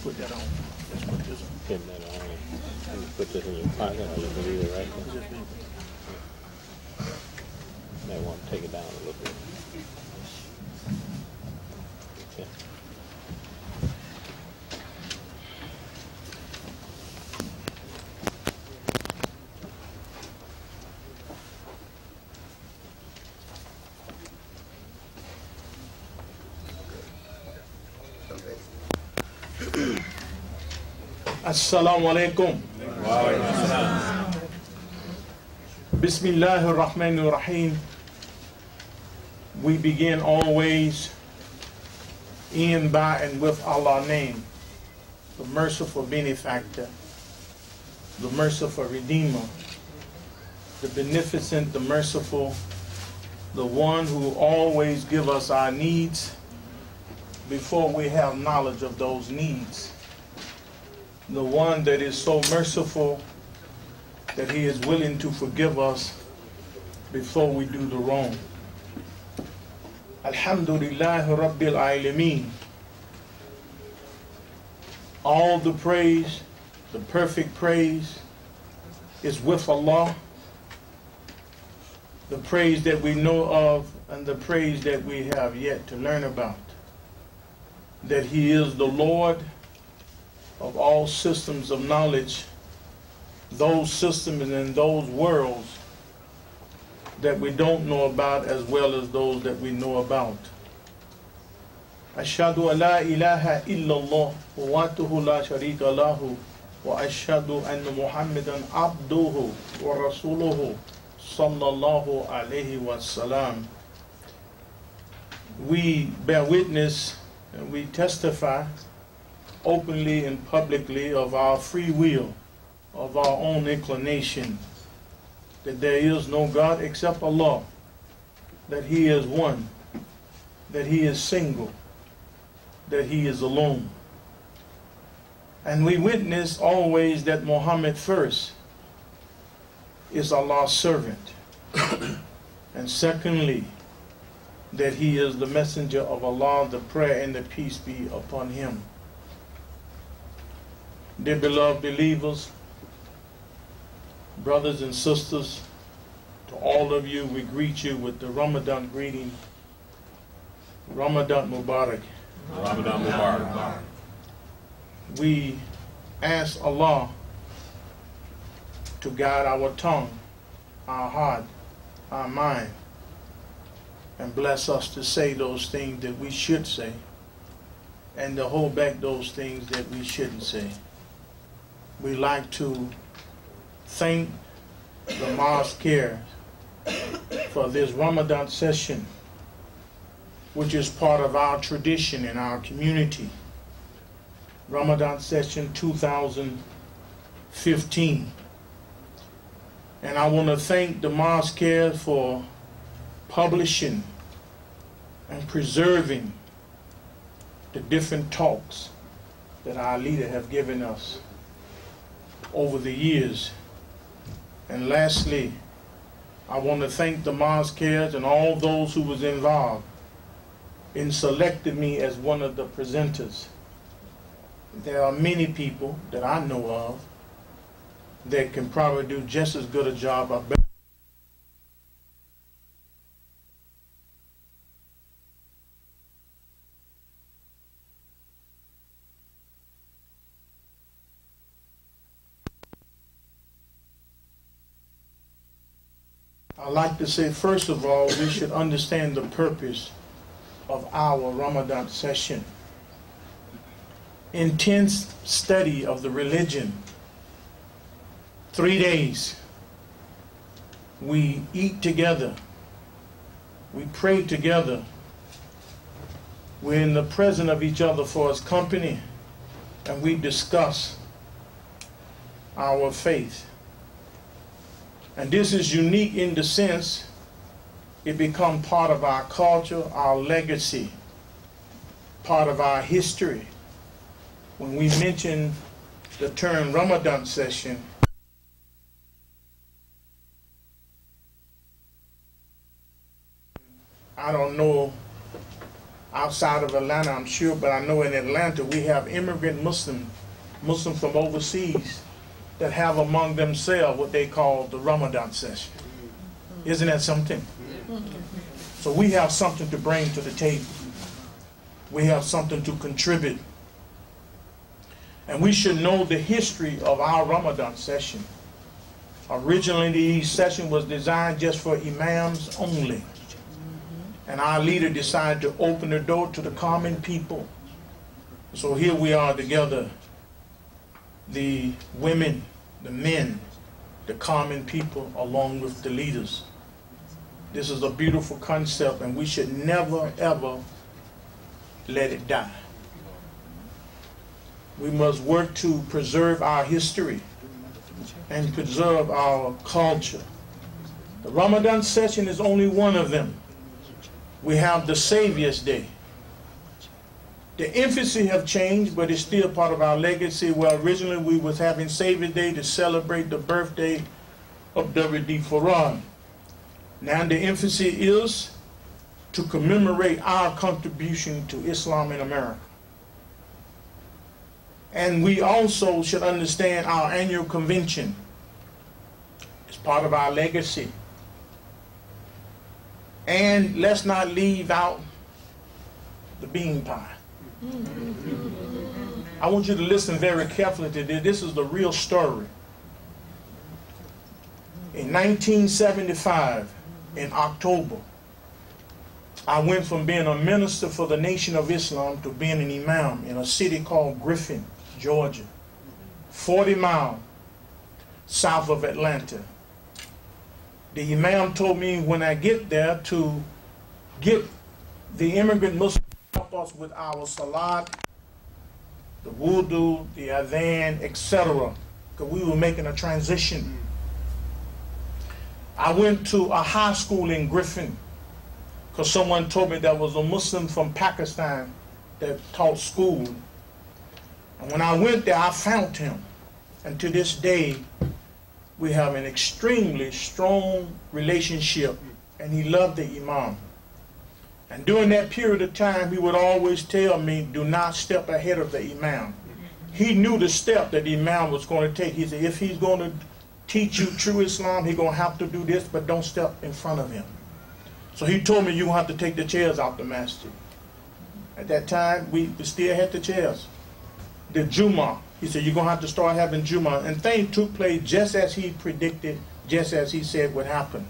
put that on. Let's put this on. Putting that on. You put this in your pocket or you can leave it right there. May want to take it down a little bit. Okay. Assalamu alaikum. Bismillahir Rahmanir Rahim. We begin always in, by, and with Allah's name, the merciful benefactor, the merciful redeemer, the beneficent, the merciful, the one who always gives us our needs before we have knowledge of those needs. The one that is so merciful that he is willing to forgive us before we do the wrong. Alhamdulillah Rabbil Alameen. All the praise, the perfect praise, is with Allah. The praise that we know of and the praise that we have yet to learn about. That he is the Lord of all systems of knowledge, those systems and those worlds that we don't know about as well as those that we know about. Ashhadu an la ilaha illallah wa wahdahu la sharika lahu wa ashhadu anna Muhammadan abduhu wa rasuluhu sallallahu alayhi wa sallam. We bear witness and we testify openly and publicly of our free will, of our own inclination, that there is no God except Allah, that he is one, that he is single, that he is alone. And we witness always that Muhammad first is Allah's servant, and secondly, that he is the messenger of Allah, the prayer and the peace be upon him. Dear beloved believers, brothers and sisters, to all of you, we greet you with the Ramadan greeting. Ramadan Mubarak. Ramadan Mubarak. We ask Allah to guide our tongue, our heart, our mind, and bless us to say those things that we should say, and to hold back those things that we shouldn't say. We like to thank the Mosque Care for this Ramadan session, which is part of our tradition in our community. Ramadan session 2015. And I want to thank the Mosque Care for publishing and preserving the different talks that our leader have given us over the years. And lastly, I want to thank the Mosque Cares and all those who was involved in selecting me as one of the presenters. There are many people that I know of that can probably do just as good a job or better. I'd like to say, first of all, we should understand the purpose of our Ramadan session. Intense study of the religion. 3 days. We eat together. We pray together. We're in the presence of each other for His company, and we discuss our faith. And this is unique in the sense it becomes part of our culture, our legacy, part of our history. When we mention the term Ramadan session, I don't know, I outside of Atlanta, I'm sure, but I know in Atlanta we have immigrant Muslims from overseas that have among themselves what they call the Ramadan session. Isn't that something? So we have something to bring to the table. We have something to contribute. And we should know the history of our Ramadan session. Originally, the session was designed just for imams only. And our leader decided to open the door to the common people. So here we are together, the women, the men, the common people, along with the leaders. This is a beautiful concept, and we should never, ever let it die. We must work to preserve our history and preserve our culture. The Ramadan session is only one of them. We have the Savior's Day. The emphasis have changed, but it's still part of our legacy. Well, originally we was having Savior's Day to celebrate the birthday of W.D. Farad. Now the emphasis is to commemorate our contribution to Islam in America. And we also should understand our annual convention is part of our legacy. And let's not leave out the bean pie. I want you to listen very carefully to this. This is the real story. In 1975, in October, I went from being a minister for the Nation of Islam to being an imam in a city called Griffin, Georgia, 40 miles south of Atlanta. The imam told me when I get there to get the immigrant Muslims to help us with our salat, the wudu, the adhan, etc., because we were making a transition. I went to a high school in Griffin because someone told me there was a Muslim from Pakistan that taught school. And when I went there, I found him. And to this day, we have an extremely strong relationship, and he loved the imam. And during that period of time, he would always tell me, do not step ahead of the imam. He knew the step that the imam was going to take. He said, if he's going to teach you true Islam, he's going to have to do this, but don't step in front of him. So he told me, you're going to have to take the chairs out the masjid. At that time, we still had the chairs. The Jummah, he said, you're going to have to start having Jummah. And things took place just as he predicted, just as he said would happen.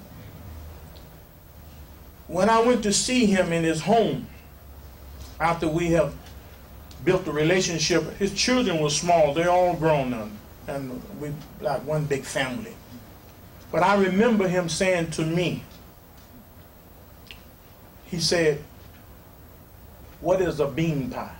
When I went to see him in his home, after we have built a relationship, his children were small, they're all grown now, and we like one big family. But I remember him saying to me, he said, what is a bean pie?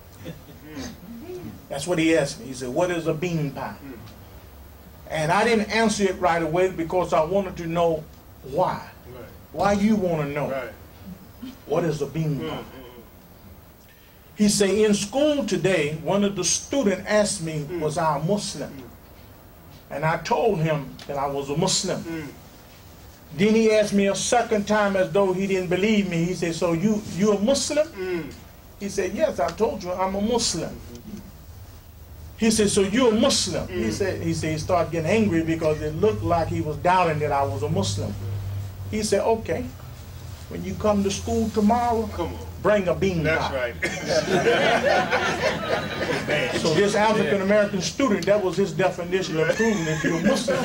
That's what he asked me. He said, what is a bean pie? And I didn't answer it right away because I wanted to know why. Why you want to know? What is a bean pie? He said, in school today, one of the students asked me, was I a Muslim? And I told him that I was a Muslim. Then he asked me a second time as though he didn't believe me. He said, so you a Muslim? He said, yes, I told you I'm a Muslim. He said, so you're a Muslim? He said he started getting angry because it looked like he was doubting that I was a Muslim. He said, okay, when you come to school tomorrow, bring a bean pie. That's right. So this African American student, that was his definition of proving that you're a Muslim.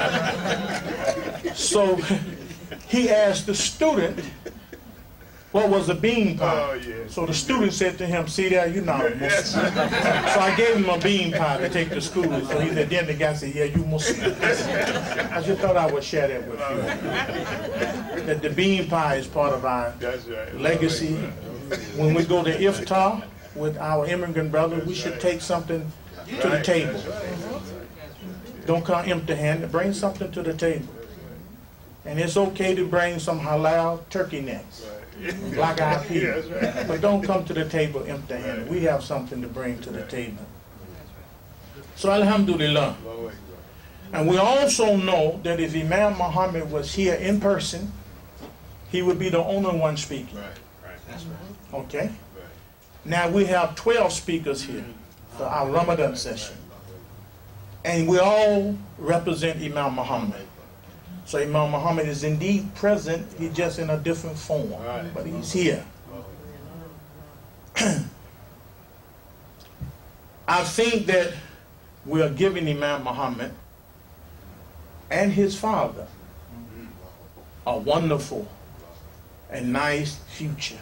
So he asked the student, what was a bean pie? So the student said to him, see there, you're not a Muslim. So I gave him a bean pie to take to school. So he said, then the guy said, yeah, you Muslim. I just thought I would share that with you. That the bean pie is part of our legacy. When we go to iftar with our immigrant brothers, we should take something to the table. Don't come empty-handed. Bring something to the table. And it's okay to bring some halal turkey necks, black-eyed peas, but don't come to the table empty-handed. We have something to bring to the table. So alhamdulillah. And we also know that if Imam Muhammad was here in person, he would be the only one speaking. Okay? Now we have 12 speakers here for our Ramadan session. And we all represent Imam Muhammad. So Imam Muhammad is indeed present, he's just in a different form, but he's here. I think that we are giving Imam Muhammad and his father a wonderful and nice future.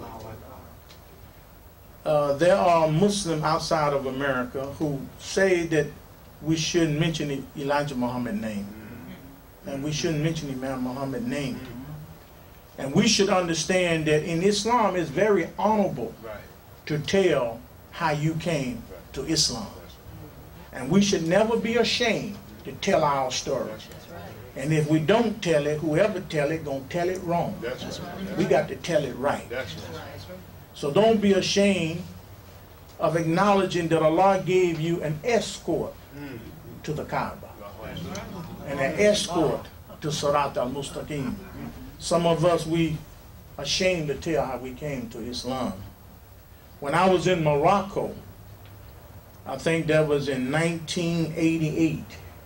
There are Muslims outside of America who say that we shouldn't mention Elijah Muhammad's name. And we shouldn't mention Imam Muhammad's name. And we should understand that in Islam it's very honorable to tell how you came to Islam. And we should never be ashamed to tell our story. And if we don't tell it, whoever tell it gonna tell it wrong. We got to tell it right. So don't be ashamed of acknowledging that Allah gave you an escort to the Kaaba and an escort to Sirat al-Mustaqim. Some of us, we ashamed to tell how we came to Islam. When I was in Morocco, I think that was in 1988,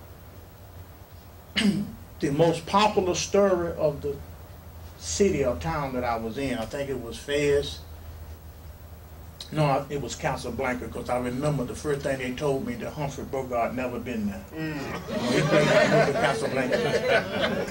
the most popular story of the city or town that I was in, I think it was Fez. No, it was Casablanca, because I remember the first thing they told me that Humphrey Bogart never been there. He played that movie Casablanca.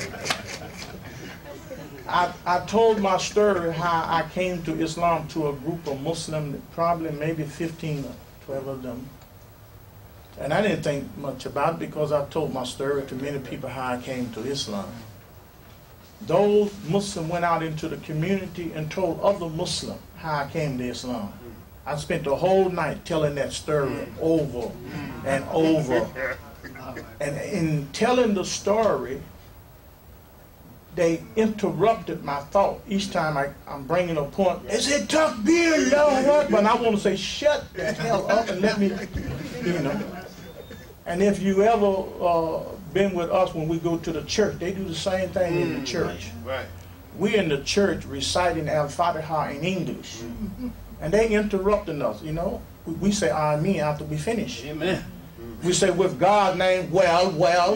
I told my story how I came to Islam to a group of Muslims, probably maybe 15 or 12 of them. And I didn't think much about it because I told my story to many people how I came to Islam. Those Muslims went out into the community and told other Muslims how I came to Islam. I spent the whole night telling that story over and over. And in telling the story, they interrupted my thought. Each time I'm bringing a point, they said, Takbir, Allahu Akbar. And I want to say, shut the hell up and let me, you know. And if you ever been with us when we go to the church, they do the same thing in the church. We in the church reciting Al-Fatiha in English. And they interrupting us, you know. We say Ameen after we finish. Amen. We say with God's name, well.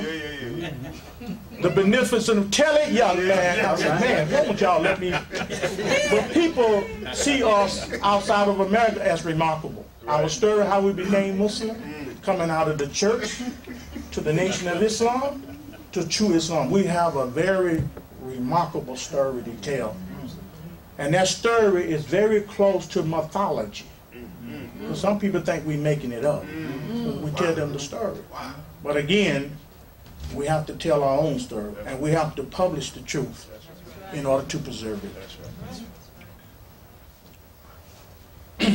The beneficent of tell it, young man. I said, man, why don't y'all let me? But people see us outside of America as remarkable. Our story, how we became Muslim, coming out of the church to the nation of Islam, to true Islam. We have a very remarkable story to tell. And that story is very close to mythology. Some people think we're making it up. We tell them the story. But again, we have to tell our own story, and we have to publish the truth in order to preserve it.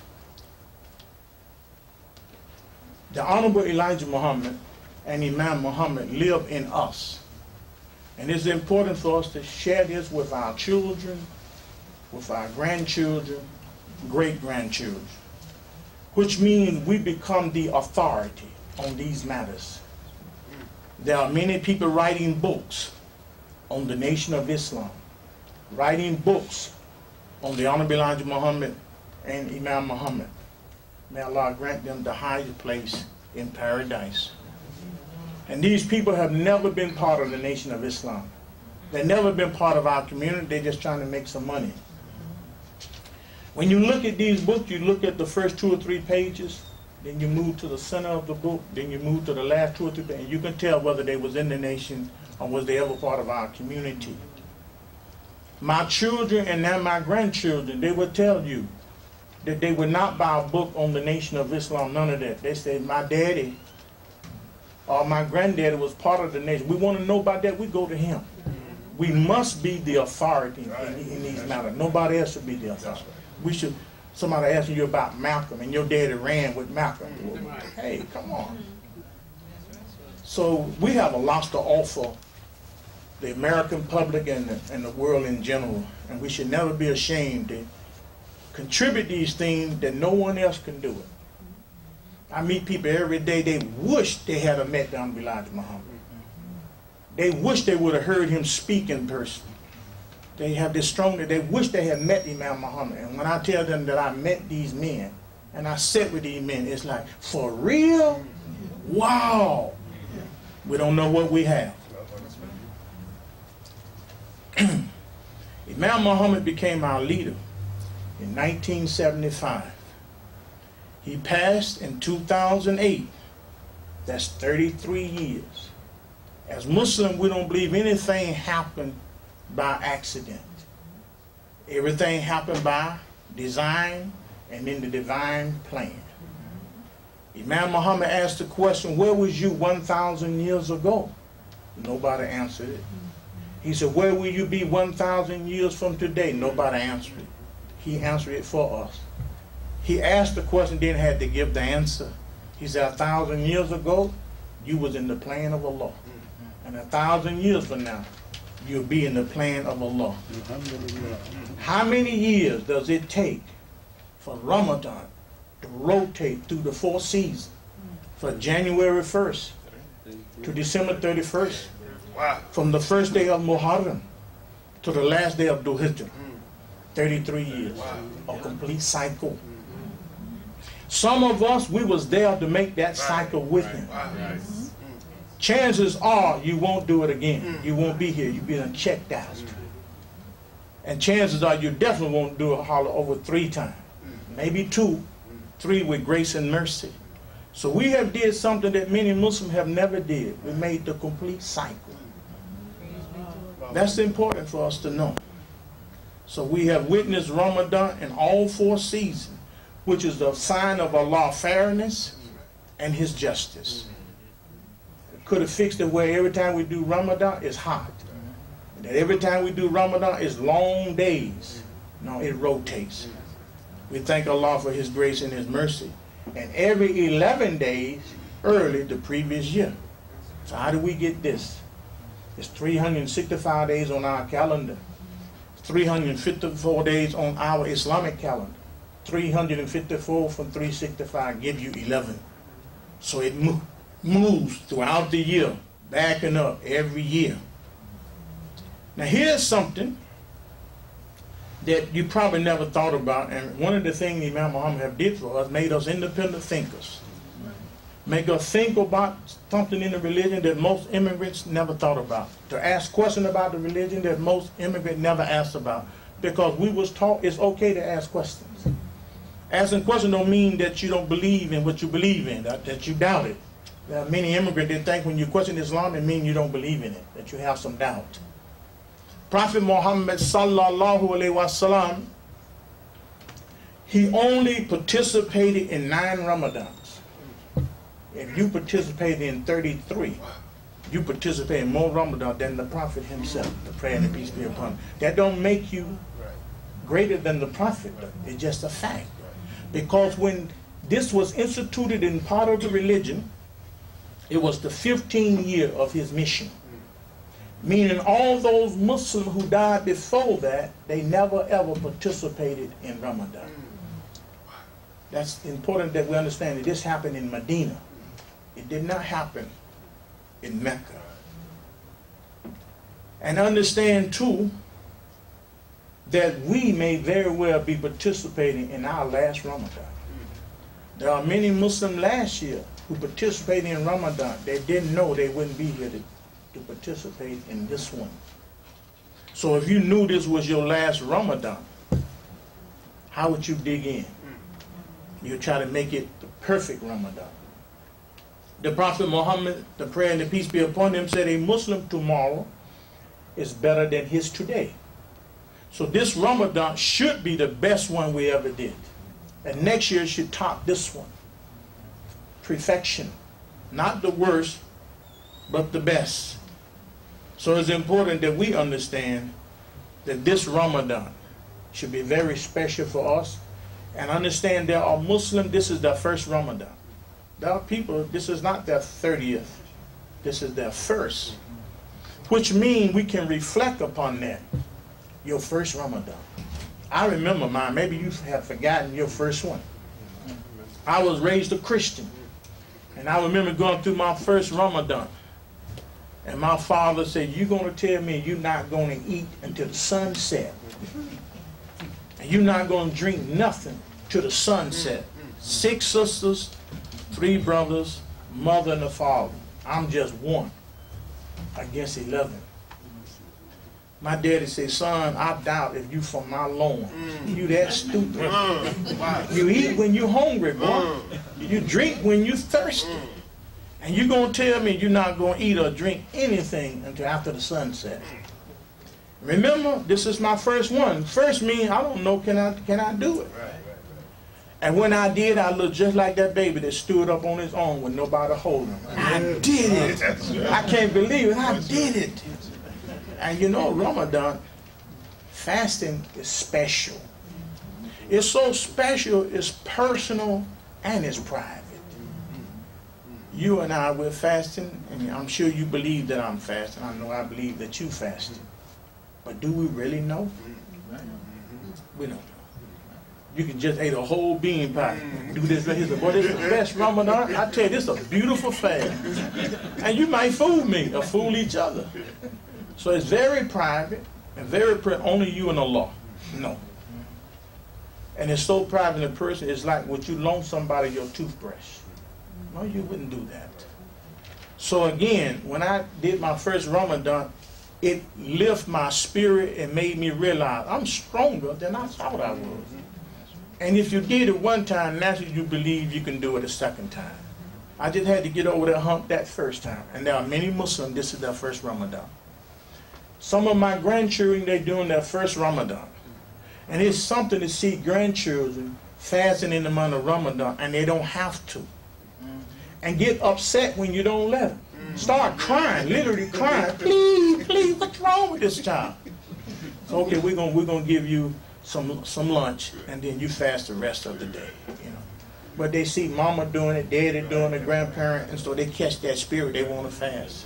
The Honorable Elijah Muhammad and Imam Muhammad live in us. And it's important for us to share this with our children, with our grandchildren, great-grandchildren, which means we become the authority on these matters. There are many people writing books on the Nation of Islam, writing books on the Honorable Elijah Muhammad and Imam Muhammad. May Allah grant them the highest place in paradise. And these people have never been part of the Nation of Islam. They've never been part of our community. They're just trying to make some money. When you look at these books, you look at the first 2 or 3 pages, then you move to the center of the book, then you move to the last 2 or 3 pages, and you can tell whether they was in the nation or was they ever part of our community. My children and now my grandchildren, they will tell you that they would not buy a book on the Nation of Islam, none of that. They said, my daddy or my granddaddy was part of the nation. We want to know about that, we go to him. We must be the authority in these matters. Nobody else should be the authority. We should, somebody asking you about Malcolm and your daddy ran with Malcolm. Well, hey, come on. So we have a lot to offer the American public and the world in general. And we should never be ashamed to contribute these things that no one else can do it. I meet people every day, they wish they had met Honorable Elijah Muhammad. They wish they would have heard him speak in person. They have this strong, they wish they had met Imam Muhammad. And when I tell them that I met these men, and I sat with these men, it's like, for real? Wow. We don't know what we have. Imam Muhammad became our leader in 1975. He passed in 2008. That's 33 years. As Muslims, we don't believe anything happened by accident. Everything happened by design and in the divine plan. Imam Muhammad asked the question, where was you 1,000 years ago? Nobody answered it. He said, where will you be 1,000 years from today? Nobody answered it. He answered it for us. He asked the question, then had to give the answer. He said, 1,000 years ago, you was in the plan of Allah. And 1,000 years from now, you'll be in the plan of Allah. How many years does it take for Ramadan to rotate through the 4 seasons? For January 1st to December 31st. From the first day of Muharram to the last day of Dhul Hijjah. 33 years. A complete cycle. Some of us, we was there to make that cycle with him. Chances are you won't do it again. You won't be here. You'll be checked out. And chances are you definitely won't do a holler over 3 times. Maybe 2, 3 with grace and mercy. So we have did something that many Muslims have never did. We made the complete cycle. That's important for us to know. So we have witnessed Ramadan in all 4 seasons, which is a sign of Allah's fairness and his justice. Could have fixed it where every time we do Ramadan it's hot. That every time we do Ramadan it's long days. No, it rotates. We thank Allah for his grace and his mercy. And every 11 days early the previous year. So how do we get this? It's 365 days on our calendar. 354 days on our Islamic calendar. 354 from 365 give you 11. So it moves throughout the year, backing up every year. Now here's something that you probably never thought about, and one of the things Imam Muhammad have did for us, made us independent thinkers. Make us think about something in the religion that most immigrants never thought about. To ask questions about the religion that most immigrants never asked about. Because we was taught it's okay to ask questions. Asking questions don't mean that you don't believe in what you believe in, that you doubt it. There are many immigrants that think when you question Islam, it means you don't believe in it, that you have some doubt. Prophet Muhammad sallallahu alaihi wasallam, he only participated in 9 Ramadans. If you participated in 33, you participate in more Ramadan than the Prophet himself, the prayer and the peace be upon him. That don't make you greater than the Prophet, though. It's just a fact. Because when this was instituted in part of the religion, it was the 15th year of his mission. Meaning all those Muslims who died before that, they never ever participated in Ramadan. That's important that we understand that this happened in Medina. It did not happen in Mecca. And understand too that we may very well be participating in our last Ramadan. There are many Muslims last year who participated in Ramadan. They didn't know they wouldn't be here to participate in this one. So if you knew this was your last Ramadan, how would you dig in? You try to make it the perfect Ramadan. The Prophet Muhammad, the prayer and the peace be upon him, said a Muslim tomorrow is better than his today. So this Ramadan should be the best one we ever did. And next year should top this one. Perfection. Not the worst, but the best. So it's important that we understand that this Ramadan should be very special for us. And understand there are Muslims, this is their first Ramadan. There are people, this is not their 30th. This is their first. Which means we can reflect upon that. Your first Ramadan. I remember mine. Maybe you have forgotten your first one. I was raised a Christian. And I remember going through my first Ramadan. And my father said, you're going to tell me you're not going to eat until the sun set. And you're not going to drink nothing till the sunset. 6 sisters, 3 brothers, mother and a father. I'm just one against 11. My daddy said, son, I doubt if you from my loin. You that stupid. You eat when you hungry, boy. You drink when you thirsty. And you're going to tell me you're not going to eat or drink anything until after the sunset. Remember, this is my first one. First mean, I don't know, can I do it? And when I did, I looked just like that baby that stood up on his own with nobody holding him. I did it. I can't believe it. I did it. And you know, Ramadan, fasting is special. It's so special, it's personal, and it's private. You and I, we're fasting, and I'm sure you believe that I'm fasting. I know I believe that you fasting. But do we really know? We don't know. You can just eat a whole bean pie. Do this right here. Boy, this is the best Ramadan. I tell you, this is a beautiful fast. And you might fool me or fool each other. So it's very private and very only you and Allah. No. And it's so private in a person, it's like would you loan somebody your toothbrush? No, you wouldn't do that. So again, when I did my first Ramadan, it lifted my spirit and made me realize I'm stronger than I thought I was. And if you did it one time, naturally you believe you can do it a second time. I just had to get over that hump that first time. And there are many Muslims, this is their first Ramadan. Some of my grandchildren, they're doing their first Ramadan. And it's something to see grandchildren fasting in the month of Ramadan, and they don't have to. And get upset when you don't let them. Start crying, literally crying. Please, please, what's wrong with this child? So, okay, we're gonna give you some lunch, and then you fast the rest of the day. You know. But they see mama doing it, daddy doing it, grandparent, and so they catch that spirit, they want to fast.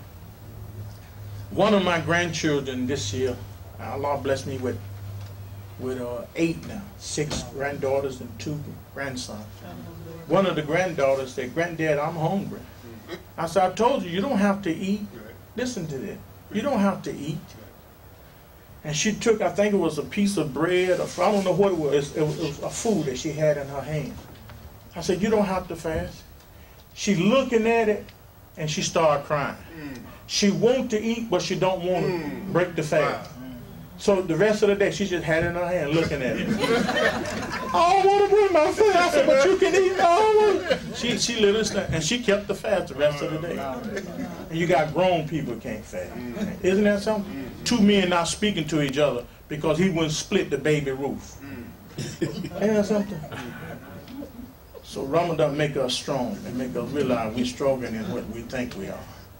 One of my grandchildren this year, Allah blessed me with 8 now, 6 granddaughters and 2 grandsons. One of the granddaughters said, Granddad, I'm hungry. I said, I told you, you don't have to eat. Listen to this. You don't have to eat. And she took, I think it was a piece of bread, or I don't know what it was. It was a food that she had in her hand. I said, you don't have to fast. She looking at it, and she started crying. She wants to eat, but she don't want to break the fast. So the rest of the day, she just had it in her hand looking at it. I don't want to break my fast. I said, but you can eat. I don't want to. She literally, and she kept the fast the rest of the day. And you got grown people who can't fast. Isn't that something? 2 men not speaking to each other because he wouldn't split the baby roof. Ain't that something? So Ramadan make us strong and make us realize we're stronger than what we think we are.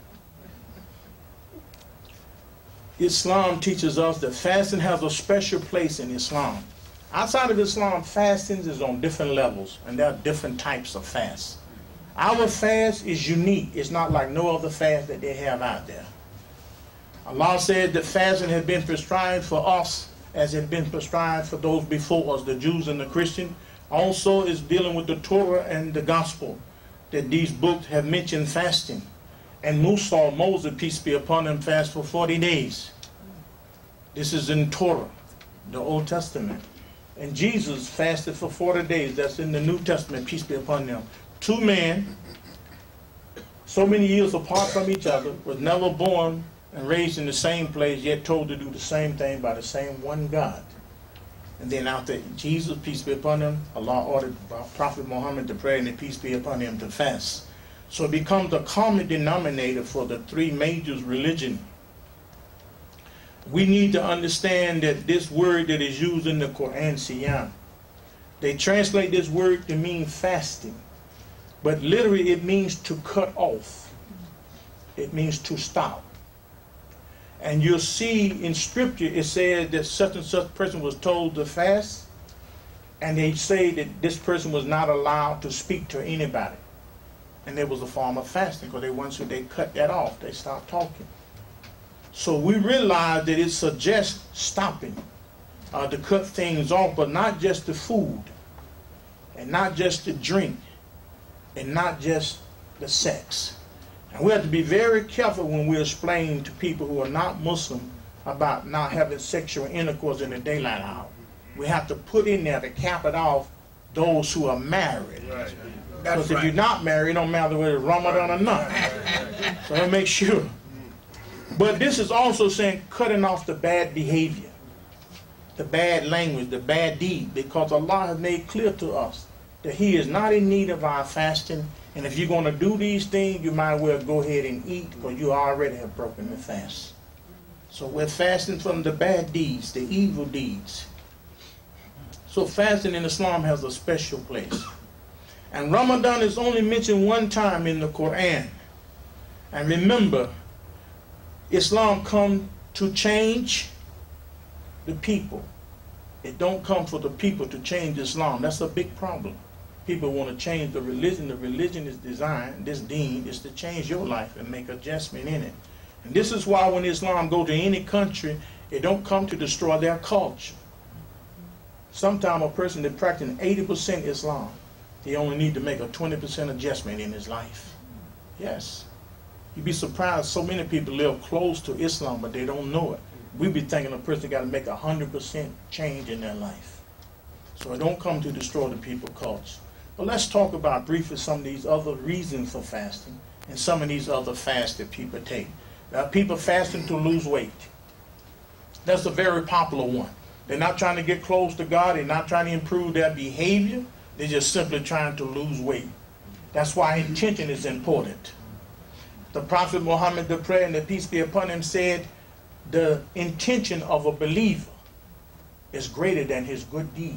Islam teaches us that fasting has a special place in Islam. Outside of Islam, fasting is on different levels, and there are different types of fasts. Our fast is unique. It's not like no other fast that they have out there. Allah said that fasting has been prescribed for us as it had been prescribed for those before us, the Jews and the Christians. Also is dealing with the Torah and the Gospel, that these books have mentioned fasting. And Musa, Moses, peace be upon him, fast for 40 days. This is in Torah, the Old Testament. And Jesus fasted for 40 days. That's in the New Testament, peace be upon them. 2 men, so many years apart from each other, was never born and raised in the same place, yet told to do the same thing by the same one God. And then after Jesus, peace be upon him, Allah ordered Prophet Muhammad to pray, and the peace be upon him to fast. So it becomes a common denominator for the 3 major religions. We need to understand that this word that is used in the Quran, Siyam, they translate this word to mean fasting. But literally it means to cut off. It means to stop. And you'll see in scripture it says that such and such person was told to fast, and they say that this person was not allowed to speak to anybody. And there was a form of fasting, because they cut that off. They stopped talking. So we realize that it suggests stopping, to cut things off, but not just the food, and not just the drink, and not just the sex. And we have to be very careful when we explain to people who are not Muslim about not having sexual intercourse in the daylight hour. We have to put in there to cap it off those who are married. Right. Because if you're not married, it don't matter whether it's Ramadan or not. So make sure. But this is also saying cutting off the bad behavior, the bad language, the bad deed, because Allah has made clear to us that He is not in need of our fasting. And if you're going to do these things, you might well go ahead and eat, because you already have broken the fast. So we're fasting from the bad deeds, the evil deeds. So fasting in Islam has a special place. And Ramadan is only mentioned one time in the Quran. And remember, Islam come to change the people. It don't come for the people to change Islam. That's a big problem. People want to change the religion. The religion is designed, this deen is to change your life and make adjustment in it. And this is why when Islam go to any country, it don't come to destroy their culture. Sometimes a person that practicing 80% Islam, he only need to make a 20% adjustment in his life. Yes. You'd be surprised so many people live close to Islam, but they don't know it. We be thinking a person got to make 100% change in their life. So it don't come to destroy the people's culture. But let's talk about briefly some of these other reasons for fasting and some of these other fasts that people take. Now, people fasting to lose weight. That's a very popular one. They're not trying to get close to God. They're not trying to improve their behavior. They're just simply trying to lose weight. That's why intention is important. The Prophet Muhammad, the prayer and the peace be upon him, said the intention of a believer is greater than his good deed.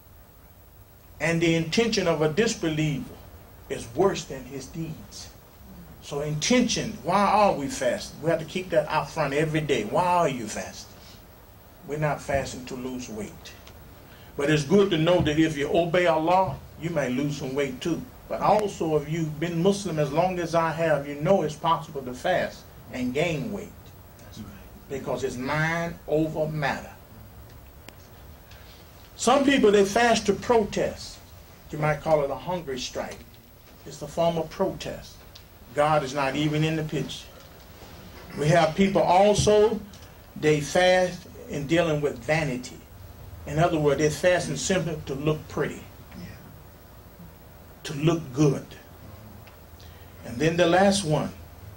And the intention of a disbeliever is worse than his deeds. So intention, why are we fasting? We have to keep that out front every day. Why are you fasting? We're not fasting to lose weight. But it's good to know that if you obey Allah, you may lose some weight too. But also, if you've been Muslim as long as I have, you know it's possible to fast and gain weight. That's right. Because it's mind over matter. Some people, they fast to protest. You might call it a hunger strike. It's a form of protest. God is not even in the picture. We have people also, they fast in dealing with vanity. In other words, they're fasting simply to look pretty, to look good. And then the last one,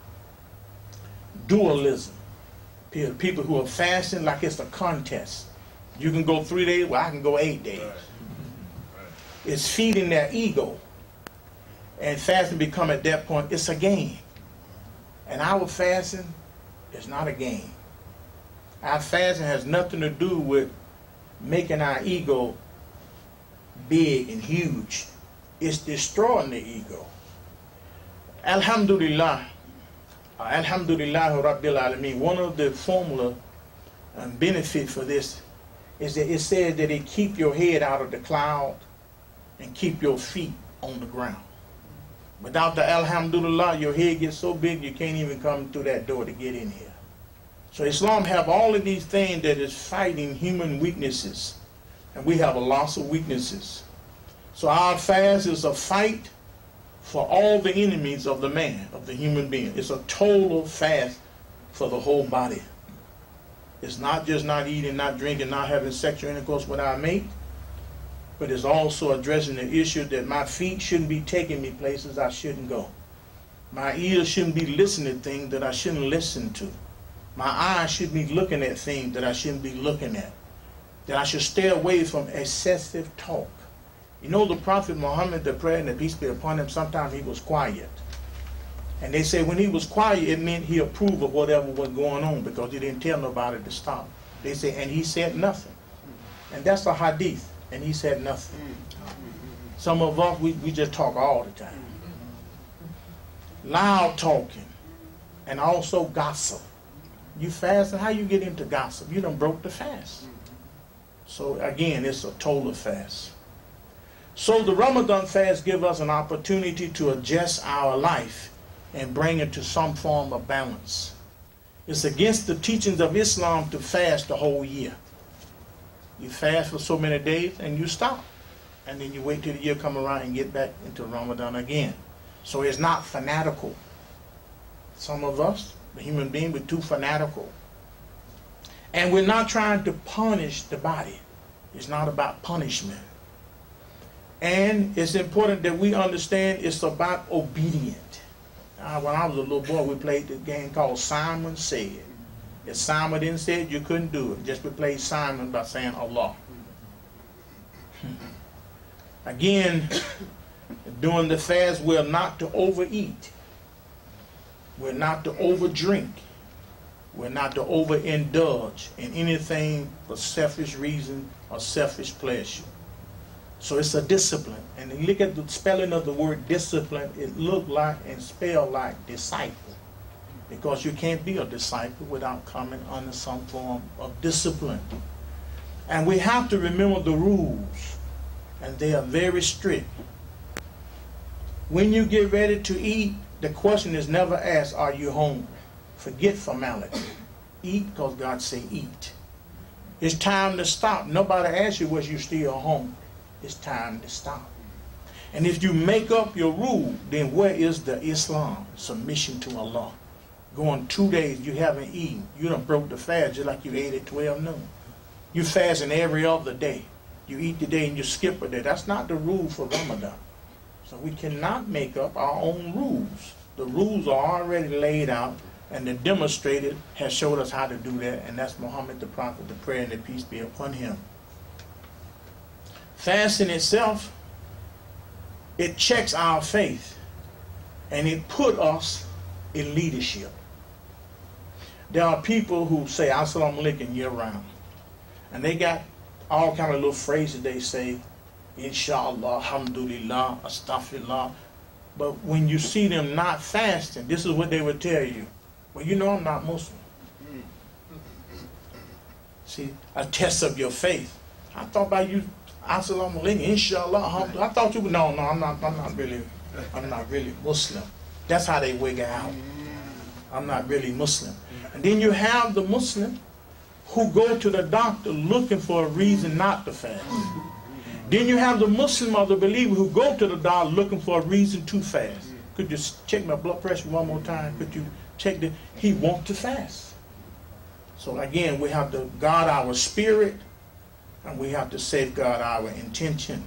dualism. People who are fasting like it's a contest. You can go 3 days, well, I can go 8 days. It's feeding their ego. And fasting become at that point, it's a game. And our fasting is not a game. Our fasting has nothing to do with making our ego big and huge. It's destroying the ego. Alhamdulillah, Alhamdulillah Rabbil Alameen. One of the formula and benefit for this is that it says that it keep your head out of the cloud and keep your feet on the ground. Without the Alhamdulillah, your head gets so big you can't even come through that door to get in here. So Islam have all of these things that is fighting human weaknesses. And we have a loss of weaknesses. So our fast is a fight for all the enemies of the man, of the human being. It's a total fast for the whole body. It's not just not eating, not drinking, not having sexual intercourse with our mate, but it's also addressing the issue that my feet shouldn't be taking me places I shouldn't go. My ears shouldn't be listening to things that I shouldn't listen to. My eyes should be looking at things that I shouldn't be looking at. That I should stay away from excessive talk. You know, the Prophet Muhammad, the prayer and the peace be upon him, sometimes he was quiet. And they say when he was quiet, it meant he approved of whatever was going on because he didn't tell nobody to stop. They say, and he said nothing. And that's a hadith, and he said nothing. Some of us, we just talk all the time. Loud talking, and also gossip. You fast, and how you get into gossip? You done broke the fast. So again, it's a total fast. So the Ramadan fast gives us an opportunity to adjust our life and bring it to some form of balance. It's against the teachings of Islam to fast the whole year. You fast for so many days and you stop. And then you wait till the year come around and get back into Ramadan again. So it's not fanatical. Some of us, the human being, we're too fanatical. And we're not trying to punish the body. It's not about punishment. And it's important that we understand it's about obedience. When I was a little boy, we played the game called Simon Said. If Simon didn't say it, you couldn't do it. Just replace Simon by saying Allah. Again, during the fast, we're not to overeat. We're not to overdrink. We're not to overindulge in anything for selfish reason or selfish pleasure. So it's a discipline. And you look at the spelling of the word discipline, it look like and spell like disciple. Because you can't be a disciple without coming under some form of discipline. And we have to remember the rules. And they are very strict. When you get ready to eat, the question is never asked, are you hungry? Forget formality. Eat because God say eat. It's time to stop. Nobody asks you was you still hungry. It's time to stop. And if you make up your rule, then where is the Islam? Submission to Allah. Going 2 days, you haven't eaten. You done broke the fast just like you ate at 12 noon. You fasting every other day. You eat today and you skip a day. That's not the rule for Ramadan. So we cannot make up our own rules. The rules are already laid out, and the demonstrator has showed us how to do that, and that's Muhammad the Prophet, the prayer and the peace be upon him. Fasting itself, it checks our faith, and it put us in leadership. There are people who say Assalamu alaikum year round, and they got all kind of little phrases they say, Inshallah, Alhamdulillah, Astaghfirullah. But when you see them not fasting, this is what they would tell you. Well, you know I'm not Muslim. See, a test of your faith. I thought about you, Assalamu alaikum, Inshallah. I thought you would, no, I'm not really Muslim. That's how they wig out. I'm not really Muslim. And then you have the Muslim who go to the doctor looking for a reason not to fast. Then you have the Muslim or the believer who go to the doctor looking for a reason to fast. Could you check my blood pressure one more time? Could you check that? He wants to fast. So again, we have to guard our spirit, and we have to safeguard our intention.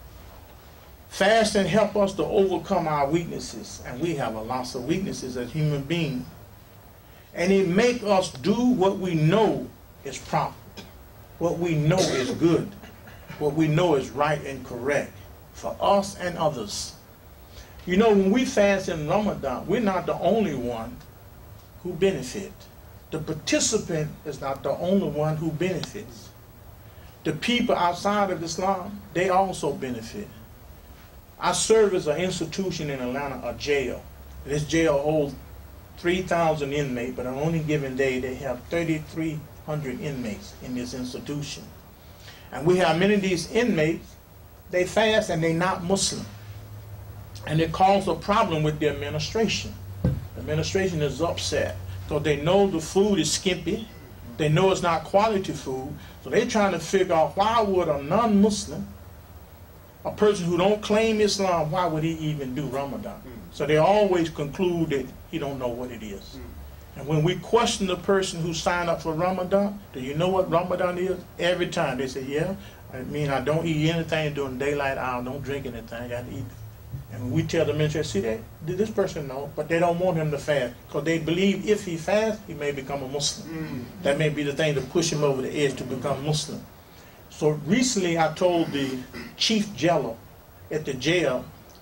Fasting help us to overcome our weaknesses, and we have a lot of weaknesses as human beings. And it make us do what we know is proper, what we know is good, what we know is right and correct for us and others. You know, when we fast in Ramadan, we're not the only one who benefit. The participant is not the only one who benefits. The people outside of Islam, they also benefit. I serve as an institution in Atlanta, a jail. This jail holds 3,000 inmates, but on any given day they have 3,300 inmates in this institution. And we have many of these inmates, they fast and they're not Muslim. And it causes a problem with the administration. The administration is upset because they know the food is skimpy. They know it's not quality food. So they're trying to figure out why would a non-Muslim, a person who don't claim Islam, why would he even do Ramadan? So they always conclude that he don't know what it is. And when we question the person who signed up for Ramadan, do you know what Ramadan is? Every time they say, yeah, I mean, I don't eat anything during daylight hour, don't drink anything, I got to eat. And when we tell the minister, see that, this person know, but they don't want him to fast because they believe if he fasts, he may become a Muslim. That may be the thing to push him over the edge to become Muslim. So recently I told the chief jailer at the jail,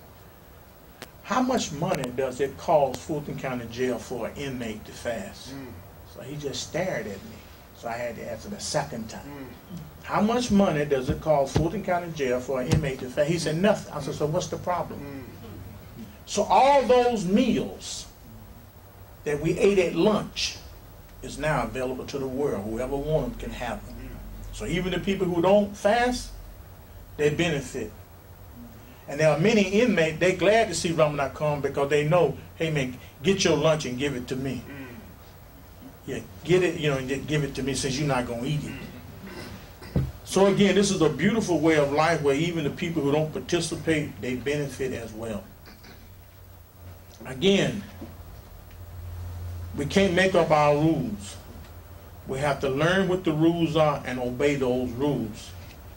how much money does it cost Fulton County Jail for an inmate to fast? So he just stared at me. So I had to answer the second time. How much money does it cost Fulton County Jail for an inmate to fast? He said nothing. I said, so what's the problem? So all those meals that we ate at lunch is now available to the world. Whoever wants them can have them. So even the people who don't fast, they benefit. And there are many inmates, they're glad to see Ramadan come because they know, hey man, get your lunch and give it to me. Yeah, get it, you know, and give it to me since you're not going to eat it. So again, this is a beautiful way of life where even the people who don't participate, they benefit as well. Again, We can't make up our rules. We have to learn what the rules are and obey those rules.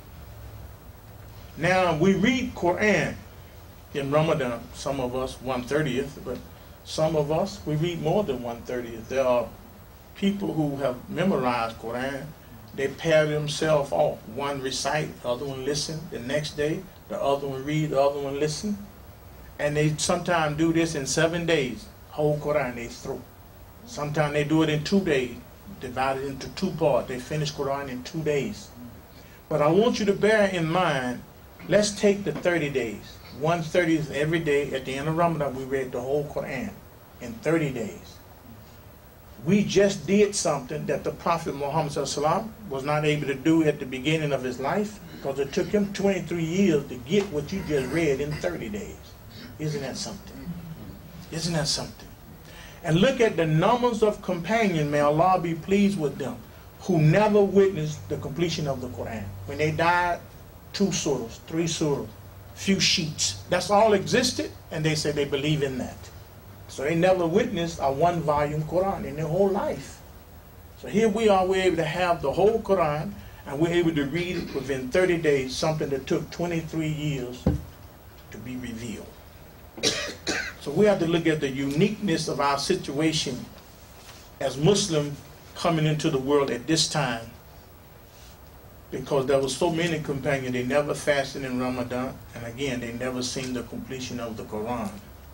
Now, we read Quran in Ramadan. Some of us 1/30th, but some of us, we read more than 1/30th. There are people who have memorized Quran. They pair themselves off. One recite, the other one listen. The next day, the other one read, the other one listen. And they sometimes do this in 7 days. Whole Quran they through. Sometimes they do it in 2 days, divided into 2 parts. They finish Quran in 2 days. But I want you to bear in mind, let's take the 30 days. 1/30th every day. At the end of Ramadan, we read the whole Quran in 30 days. We just did something that the Prophet Muhammad ﷺ was not able to do at the beginning of his life, because it took him 23 years to get what you just read in 30 days. Isn't that something? Isn't that something? And look at the numbers of companions, may Allah be pleased with them, who never witnessed the completion of the Quran. When they died, 2 surahs, 3 surahs, few sheets. That's all existed, and they said they believe in that. So they never witnessed a 1-volume Quran in their whole life. So here we are, we're able to have the whole Quran, and we're able to read it within 30 days, something that took 23 years to be revealed. So we have to look at the uniqueness of our situation as Muslims coming into the world at this time, because there were so many companions, they never fasted in Ramadan, and again, they never seen the completion of the Quran.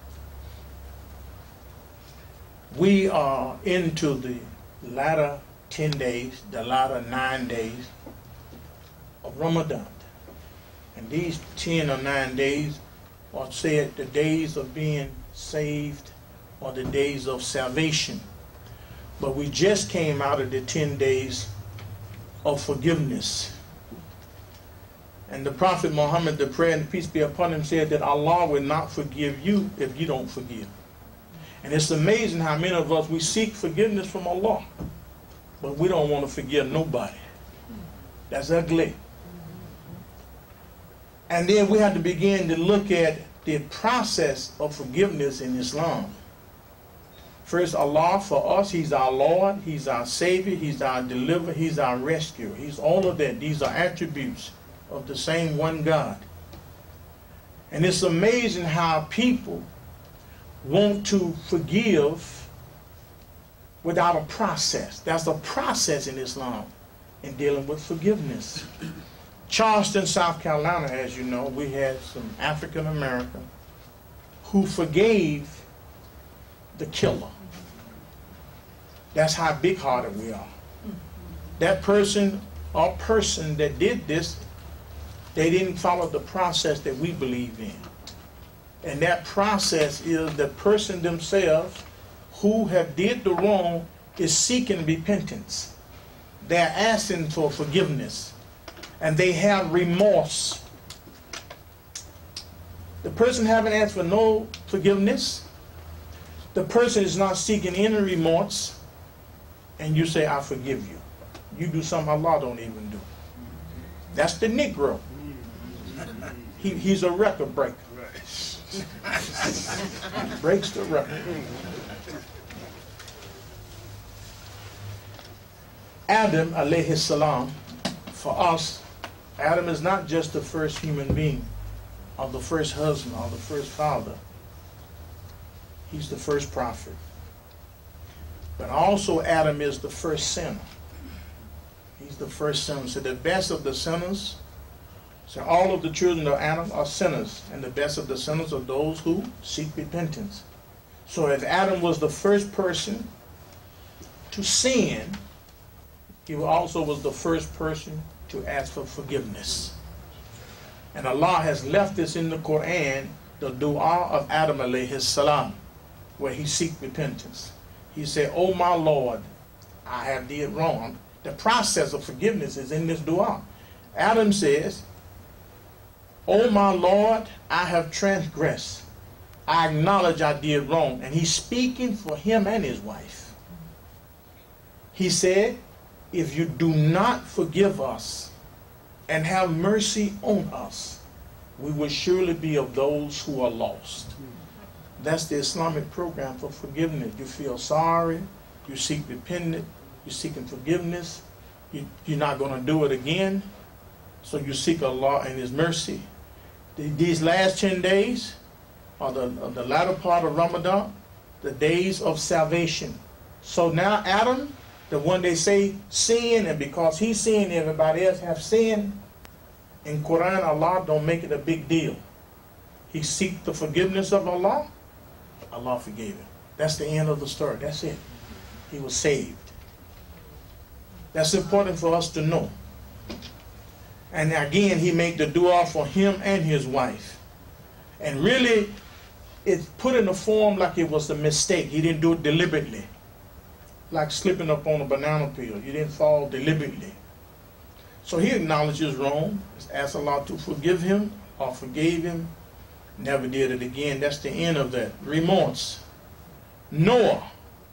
We are into the latter 10 days, the latter 9 days of Ramadan. And these 10 or 9 days are said the days of being saved or the days of salvation. But we just came out of the 10 days of forgiveness. And the Prophet Muhammad, the prayer and peace be upon him, said that Allah will not forgive you if you don't forgive. And it's amazing how many of us, we seek forgiveness from Allah, but we don't want to forgive nobody. That's ugly. And then we have to begin to look at the process of forgiveness in Islam. First, Allah for us, He's our Lord, He's our Savior, He's our deliverer, He's our rescuer. He's all of that. These are attributes of the same one God. And it's amazing how people want to forgive without a process. There's a process in Islam in dealing with forgiveness. Charleston, South Carolina, as you know, we had some African American who forgave the killer. That's how big-hearted we are. That person or person that did this, they didn't follow the process that we believe in. And that process is the person themselves who have did the wrong is seeking repentance. They're asking for forgiveness. And they have remorse. The person haven't asked for no forgiveness. The person is not seeking any remorse. And you say, I forgive you. You do something Allah don't even do. That's the Negro. He's a record breaker. Breaks the record. Adam alayhi salam, for us, Adam is not just the first human being or the first husband or the first father. He's the first prophet. But also Adam is the first sinner. He's the first sinner. So the best of the sinners, so all of the children of Adam are sinners, and the best of the sinners are those who seek repentance. So if Adam was the first person to sin, he also was the first person to ask for forgiveness. And Allah has left this in the Quran, the dua of Adam alayhi salam, where he seeks repentance. He said, "Oh my Lord, I have did wrong." The process of forgiveness is in this dua. Adam says, "Oh my Lord, I have transgressed. I acknowledge I did wrong." And he's speaking for him and his wife. He said, "If you do not forgive us and have mercy on us, we will surely be of those who are lost." That's the Islamic program for forgiveness. You feel sorry, you seek repentance, you're seeking forgiveness, you're not going to do it again, so you seek Allah and His mercy. These last 10 days are the latter part of Ramadan, the days of salvation. So now Adam, the one they say sin, and because he's sinned, everybody else have sinned, in Quran, Allah don't make it a big deal. He seeked the forgiveness of Allah, Allah forgave him. That's the end of the story. That's it. He was saved. That's important for us to know. And again, he made the dua for him and his wife. And really, it's put in a form like it was a mistake. He didn't do it deliberately. Like slipping up on a banana peel. You didn't fall deliberately. So he acknowledges wrong. Asked Allah to forgive him, or forgave him. Never did it again. That's the end of that. Remorse. Noah.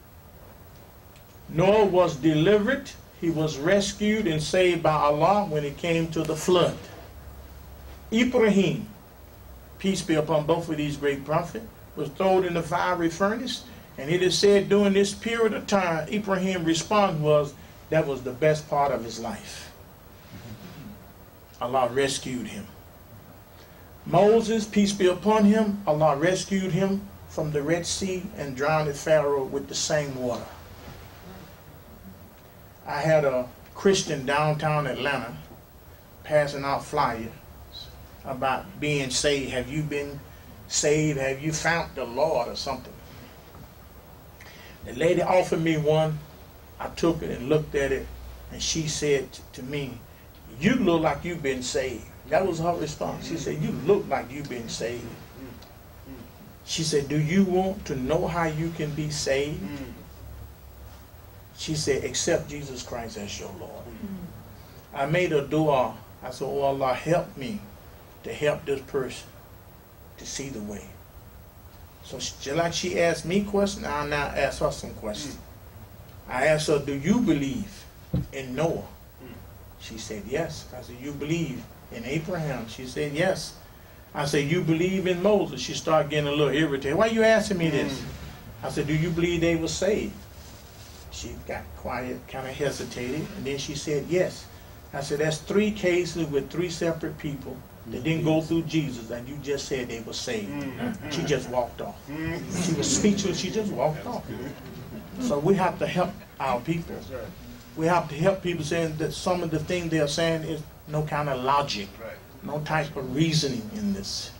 Noah was delivered. He was rescued and saved by Allah when it came to the flood. Ibrahim, peace be upon both of these great prophets, was thrown in the fiery furnace. And it is said during this period of time, Ibrahim's response was, that was the best part of his life. Allah rescued him. Moses, peace be upon him, Allah rescued him from the Red Sea and drowned Pharaoh with the same water. I had a Christian downtown Atlanta passing out flyers about being saved. Have you been saved? Have you found the Lord or something? The lady offered me one. I took it and looked at it, and she said to me, you look like you've been saved. That was her response. She said, you look like you've been saved. She said, do you want to know how you can be saved? She said, accept Jesus Christ as your Lord. I made a dua. I said, oh Allah, help me to help this person to see the way. So just like she asked me questions, I'll now ask her some questions. I asked her, do you believe in Noah? She said, yes. I said, you believe in Abraham? She said, yes. I said, you believe in Moses? She started getting a little irritated. Why are you asking me this? I said, do you believe they were saved? She got quiet, kind of hesitated, and then she said, yes. I said, that's 3 cases with 3 separate people that didn't go through Jesus, and you just said they were saved. She just walked off. She was speechless. She just walked off. So we have to help our people. We have to help people saying that some of the things they are saying is no kind of logic, no type of reasoning in this.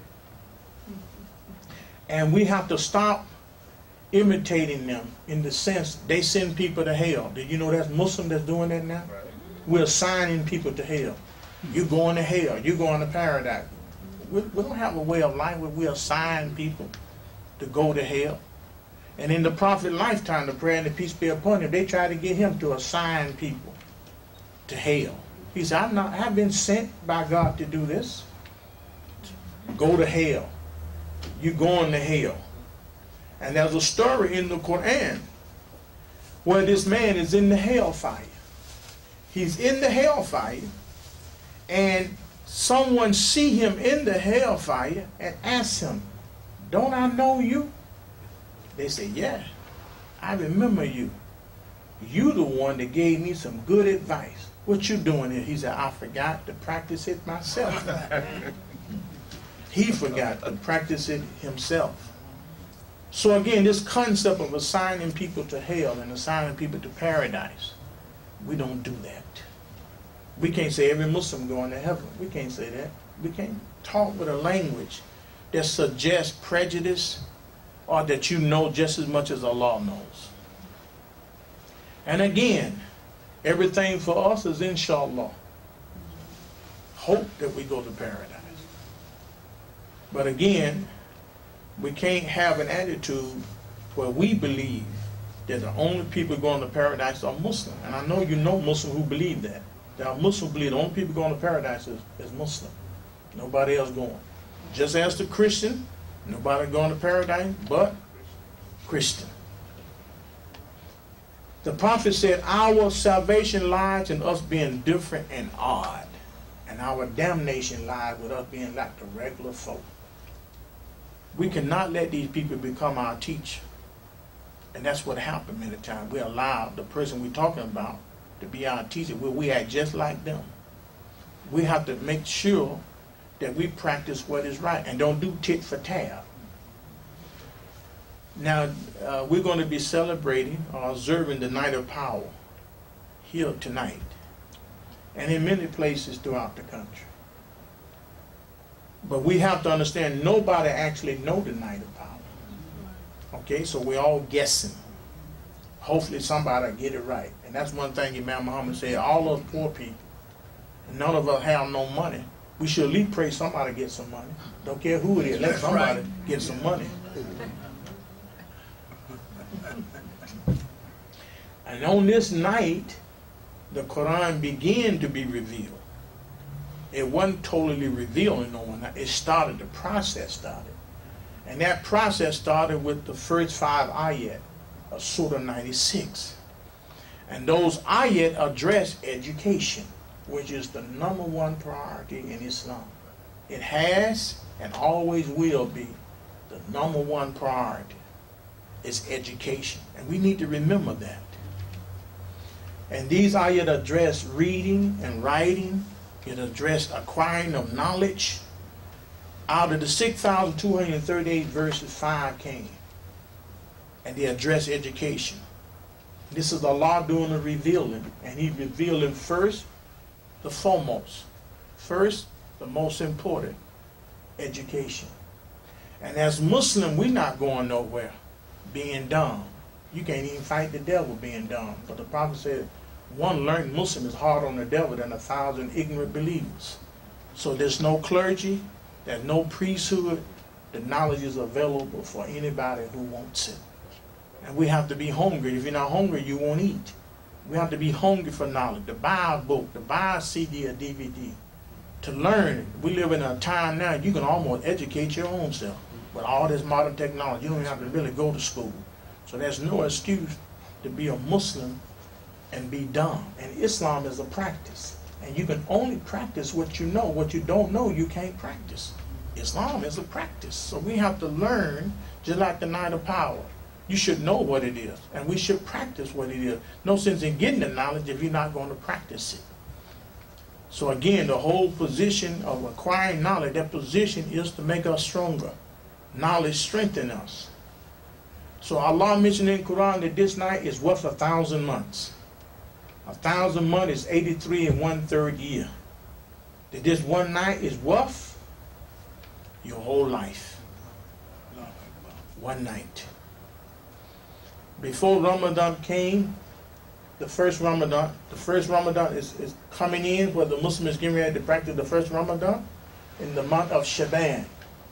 And we have to stop imitating them in the sense they send people to hell. Did you know that's Muslim that's doing that now? We're assigning people to hell. You're going to hell. You're going to paradise. We don't have a way of life where we assign people to go to hell. And in the prophet's lifetime, the prayer and the peace be upon him, they tried to get him to assign people to hell. He said, I've been sent by God to do this. Go to hell. You're going to hell. And there's a story in the Quran where this man is in the hellfire. He's in the hellfire, and someone see him in the hellfire and ask him, don't I know you? They say, yeah, I remember you. You the one that gave me some good advice. What you doing here? He said, I forgot to practice it myself. He forgot to practice it himself. So again, this concept of assigning people to hell and assigning people to paradise, we don't do that. We can't say every Muslim going to heaven. We can't say that. We can't talk with a language that suggests prejudice or that you know just as much as Allah knows. And again, everything for us is inshallah. Hope that we go to paradise. But again, we can't have an attitude where we believe that the only people going to paradise are Muslim. And I know you know Muslims who believe that. There are Muslims who believe the only people going to paradise is Muslim. Nobody else going. Just as the Christian, nobody going to paradise but Christian. The prophet said, our salvation lies in us being different and odd. And our damnation lies with us being like the regular folk. We cannot let these people become our teacher. And that's what happened many times. We allow the person we're talking about to be our teacher. We act just like them. We have to make sure that we practice what is right and don't do tit for tat. Now, we're going to be celebrating or observing the Night of Power here tonight and in many places throughout the country. But we have to understand nobody actually knows the Night of Power. Okay, so we're all guessing. Hopefully somebody will get it right. And that's one thing Imam Muhammad said, all us poor people, and none of us have no money. We should at least pray somebody get some money. Don't care who it is, let somebody get some money. And on this night, the Quran began to be revealed. It wasn't totally revealed in no one. It started, the process started. And that process started with the first 5 ayat of Surah 96. And those ayat address education, which is the #1 priority in Islam. It has and always will be the #1 priority. It's education. And we need to remember that. And these ayat address reading and writing. It addressed acquiring of knowledge. Out of the 6,238 verses, 5 came. And they address education. This is Allah doing the revealing. And He's revealing first, the foremost. First, the most important, education. And as Muslim, we're not going nowhere being dumb. You can't even fight the devil being dumb. But the Prophet said, one learned Muslim is harder on the devil than 1,000 ignorant believers. So there's no clergy, there's no priesthood. The knowledge is available for anybody who wants it. And we have to be hungry. If you're not hungry, you won't eat. We have to be hungry for knowledge. To buy a book, to buy a CD or DVD, to learn. We live in a time now you can almost educate your own self with all this modern technology. You don't even have to really go to school. So there's no excuse to be a Muslim and be dumb. And Islam is a practice. And you can only practice what you know. What you don't know, you can't practice. Islam is a practice. So we have to learn, just like the Night of Power. You should know what it is. And we should practice what it is. No sense in getting the knowledge if you're not going to practice it. So again, the whole position of acquiring knowledge, that position is to make us stronger. Knowledge strengthens us. So Allah mentioned in the Quran that this night is worth 1,000 months. 1,000 months is 83 1/3 year. That this one night is worth your whole life. One night. Before Ramadan came, the first Ramadan is coming in, where the Muslims getting ready to practice the first Ramadan in the month of Shaban.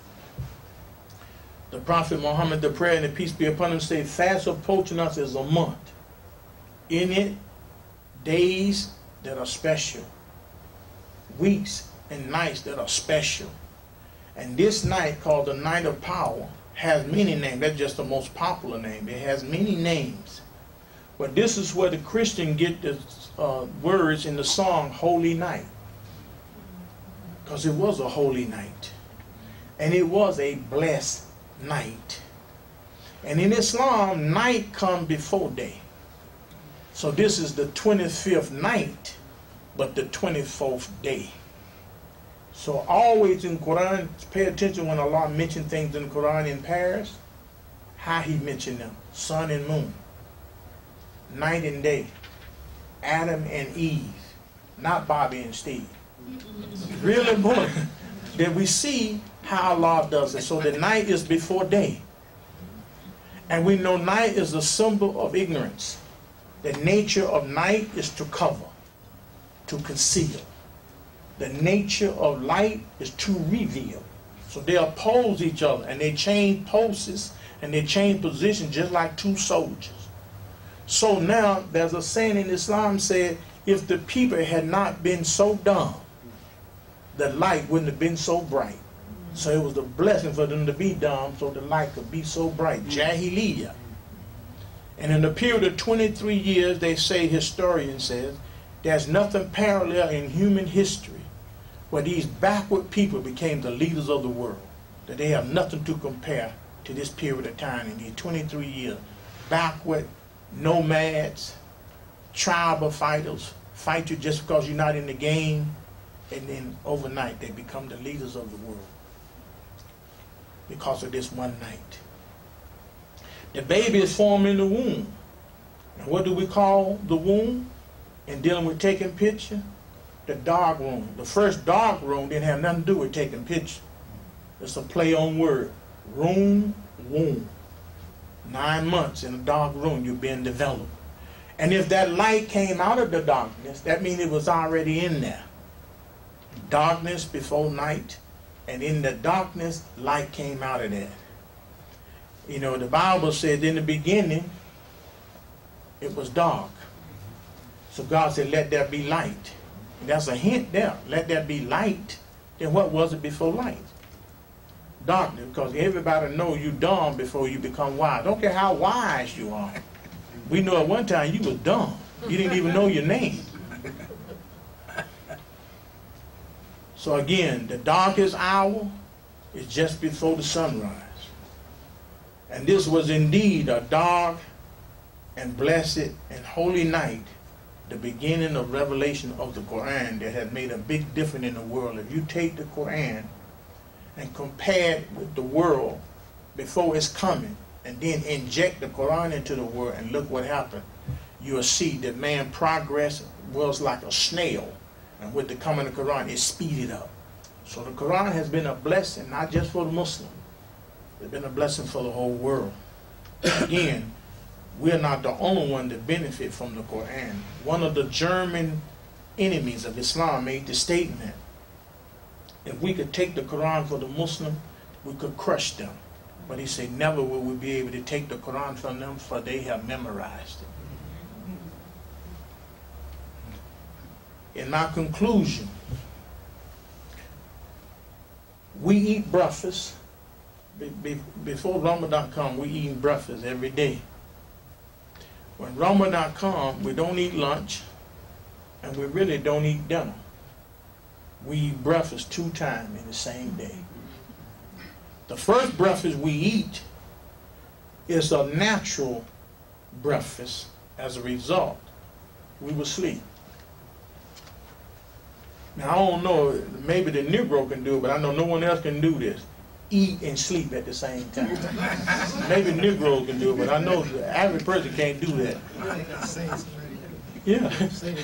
The Prophet Muhammad, the prayer and the peace be upon him, said, fast approaching us is a month. In it, days that are special, weeks and nights that are special. And this night, called the Night of Power, has many names. That's just the most popular name. It has many names. But this is where the Christian get the words in the song Holy Night. Because it was a holy night. And it was a blessed night. And in Islam, night comes before day. So this is the 25th night, but the 24th day. So always in Quran, pay attention when Allah mentions things in the Quran in pairs, how He mentioned them. Sun and moon, night and day, Adam and Eve, not Bobby and Steve. Real important that we see how Allah does it. So the night is before day. And we know night is a symbol of ignorance. The nature of night is to cover, to conceal. The nature of light is to reveal. So they oppose each other, and they change poses and they change positions just like two soldiers. So now there's a saying in Islam said, if the people had not been so dumb, the light wouldn't have been so bright. So it was a blessing for them to be dumb so the light could be so bright. Jahiliyyah. And in the period of 23 years, they say, historian says, there's nothing parallel in human history where these backward people became the leaders of the world. that they have nothing to compare to this period of time in these 23 years. Backward, nomads, tribal fighters, fight you just because you're not in the game, and then overnight they become the leaders of the world because of this one night. The baby is formed in the womb. And what do we call the womb in dealing with taking picture? The dark room. The first dark room didn't have nothing to do with taking picture. It's a play on word. Room, womb. 9 months in a dark room, you're being developed. And if that light came out of the darkness, that means it was already in there. Darkness before night, and in the darkness, light came out of that. You know, the Bible said in the beginning, it was dark. So God said, let there be light. And that's a hint there. Let there be light. Then what was it before light? Darkness, because everybody knows you dumb before you become wise. Don't care how wise you are. We know at one time you was dumb. You didn't even know your name. So again, the darkest hour is just before the sunrise. And this was indeed a dark and blessed and holy night, the beginning of revelation of the Quran that has made a big difference in the world. If you take the Quran and compare it with the world before it's coming, and then inject the Quran into the world and look what happened, you'll see that man progress was like a snail, and with the coming of the Quran it speeded up. So the Quran has been a blessing, not just for the Muslim. It's been a blessing for the whole world. Again, we're not the only one that benefit from the Quran. One of the German enemies of Islam made the statement, if we could take the Quran for the Muslim, we could crush them. But he said, never will we be able to take the Quran from them, for they have memorized it. In my conclusion, we eat breakfast. Before Ramadan comes, we eat breakfast every day. When Ramadan comes, we don't eat lunch, and we really don't eat dinner. We eat breakfast 2 times in the same day. The first breakfast we eat is a natural breakfast. As a result, we will sleep. Now, I don't know, maybe the Negro can do it, but I know no one else can do this. Eat and sleep at the same time. Maybe Negro can do it, but I know the average person can't do that. Yeah.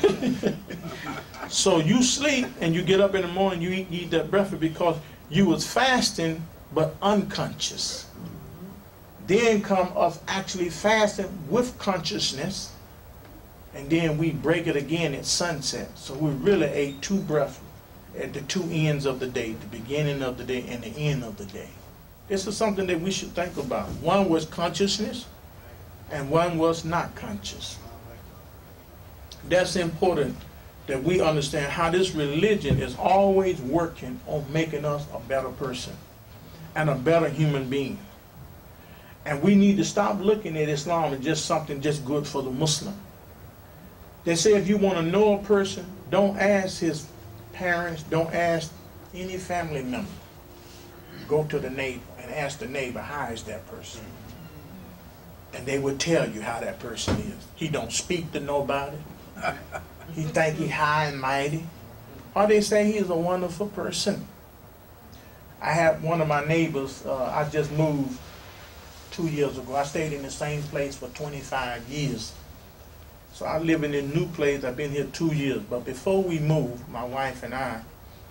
So you sleep and you get up in the morning, you eat that breakfast because you was fasting but unconscious. Then come us actually fasting with consciousness, and then we break it again at sunset. So we really ate 2 breakfasts at the 2 ends of the day, the beginning of the day and the end of the day. This is something that we should think about. One was consciousness and one was not conscious. That's important that we understand how this religion is always working on making us a better person and a better human being. And we need to stop looking at Islam as just something just good for the Muslim. They say if you want to know a person, don't ask his parents, don't ask any family member. Go to the neighbor and ask the neighbor, how is that person? And they will tell you how that person is. He don't speak to nobody. He think he high and mighty. Or they say he's a wonderful person. I have one of my neighbors, I just moved 2 years ago. I stayed in the same place for 25 years. So I live in a new place. I've been here 2 years. But before we moved, my wife and I,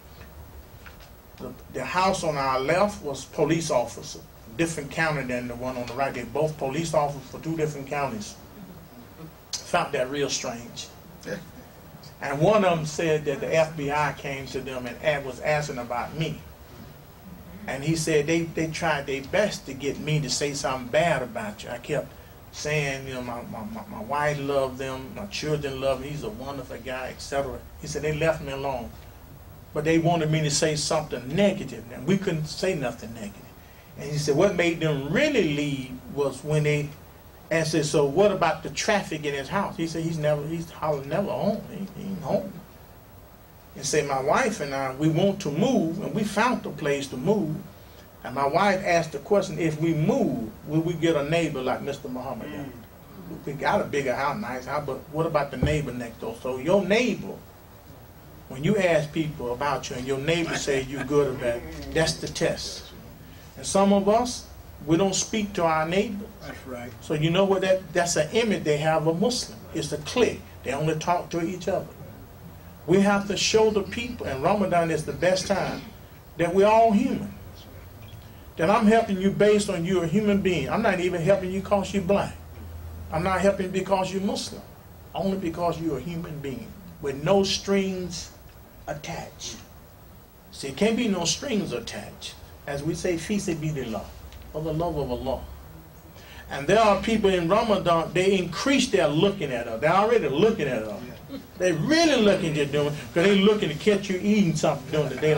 the house on our left was police officer, different county than the one on the right. They're both police officers for 2 different counties. Found that real strange. And one of them said that the FBI came to them and was asking about me. And he said they tried their best to get me to say something bad about you. I kept saying, you know, my wife loved them, my children loved him, he's a wonderful guy, etc. He said they left me alone. But they wanted me to say something negative, and we couldn't say nothing negative. And he said what made them really leave was when they asked, so what about the traffic in his house? He said he's never home, he ain't home. And say my wife and I, we want to move, and we found a place to move, And my wife asked the question, if we move, will we get a neighbor like Mr. Muhammad? We got a bigger house, nice house, but what about the neighbor next door? So your neighbor, when you ask people about you and your neighbor says you're good or bad, that's the test. And some of us, we don't speak to our neighbor. That's right. So you know what that's an image they have of Muslim. It's a clique. They only talk to each other. We have to show the people, and Ramadan is the best time, that we're all human. That I'm helping you based on you're a human being. I'm not even helping you because you're black. I'm not helping you because you're Muslim. Only because you're a human being with no strings attached. See, it can't be no strings attached. As we say, fi sabilillah, for the love of Allah. And there are people in Ramadan, they increase their looking at us. They're already looking at us. They're really looking at you doing, because they're looking to catch you eating something during the day.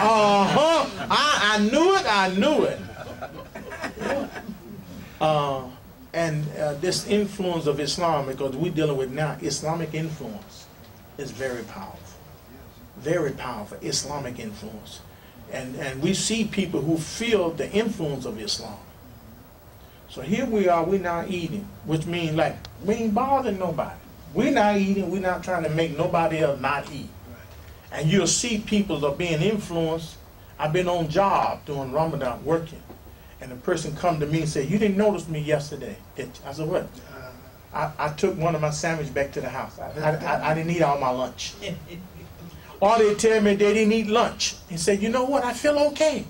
I knew it. And this influence of Islam, because we're dealing with now, Islamic influence is very powerful. Very powerful Islamic influence. And we see people who feel the influence of Islam. So here we are, we're not eating, which means like, we ain't bothering nobody. We're not eating, we're not trying to make nobody else not eat. And you'll see people are being influenced. I've been on job during Ramadan working. And the person come to me and say, you didn't notice me yesterday. I said, what? I took one of my sandwiches back to the house. I didn't eat all my lunch. Or they tell me they didn't eat lunch. He said, you know what, I feel okay.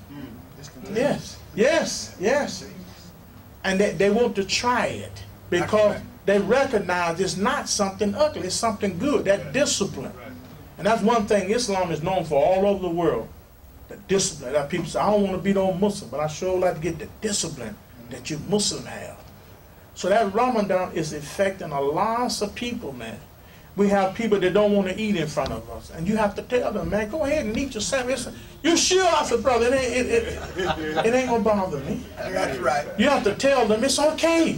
Yes. And they want to try it because they recognize it's not something ugly, it's something good, that discipline. And that's one thing Islam is known for all over the world. The discipline. That people say, I don't want to be no Muslim, but I sure like to get the discipline that you Muslim have. So that Ramadan is affecting a lot of people, man. We have people that don't want to eat in front of us. And you have to tell them, man, go ahead and eat your sandwich. You sure? I said, brother, it ain't going to bother me. That's right. You have to tell them it's okay.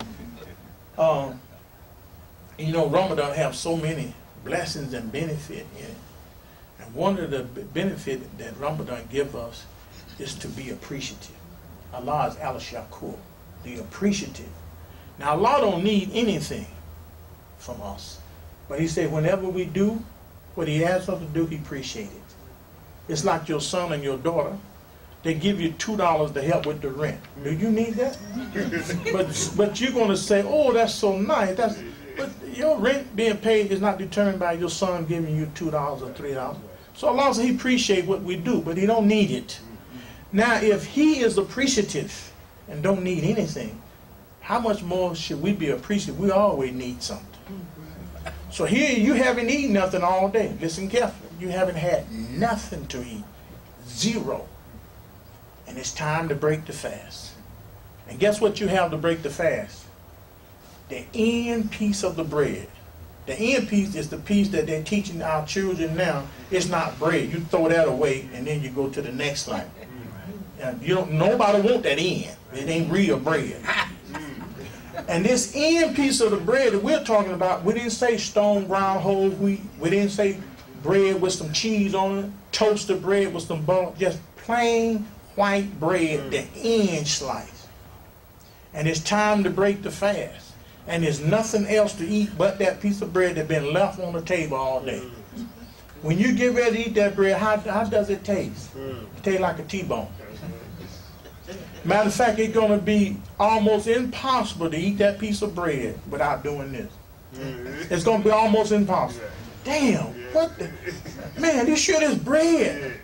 You know, Ramadan have so many blessings and benefit in it. And one of the benefits that Ramadan gives us is to be appreciative. Allah is al-shakur, the appreciative. Now, Allah don't need anything from us. But he said, whenever we do what he asks us to do, he appreciates it. It's like your son and your daughter. They give you $2 to help with the rent. Do you need that? but you're going to say, oh, that's so nice. But your rent being paid is not determined by your son giving you $2 or $3. So Allah says he appreciates what we do, but he don't need it. Now, if he is appreciative and don't need anything, how much more should we be appreciative? We always need something. So here you haven't eaten nothing all day. Listen carefully. You haven't had nothing to eat. Zero. And it's time to break the fast. And guess what you have to break the fast? The end piece of the bread. The end piece is the piece that they're teaching our children now. It's not bread. You throw that away and then you go to the next line. Nobody want that end. It ain't real bread. And this end piece of the bread that we're talking about, we didn't say stone ground whole wheat. We didn't say bread with some cheese on it, toasted bread with some butter, just plain white bread, the end slice. And it's time to break the fast. And there's nothing else to eat but that piece of bread that's been left on the table all day. When you get ready to eat that bread, how does it taste? It tastes like a T-bone. Matter of fact, it's going to be almost impossible to eat that piece of bread without doing this. It's going to be almost impossible. Damn, what the? Man, this shit is bread.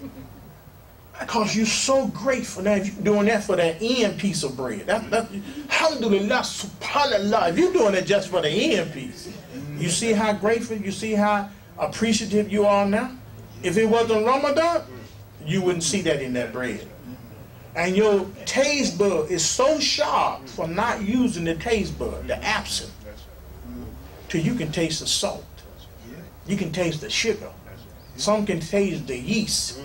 Because you're so grateful that you're doing that for that end piece of bread. Alhamdulillah, subhanallah. If you're doing it just for the end piece, you see how grateful, you see how appreciative you are now? If it wasn't Ramadan, you wouldn't see that in that bread. And your taste bud is so sharp for not using the taste bud, the absinthe, till you can taste the salt. You can taste the sugar. Some can taste the yeast.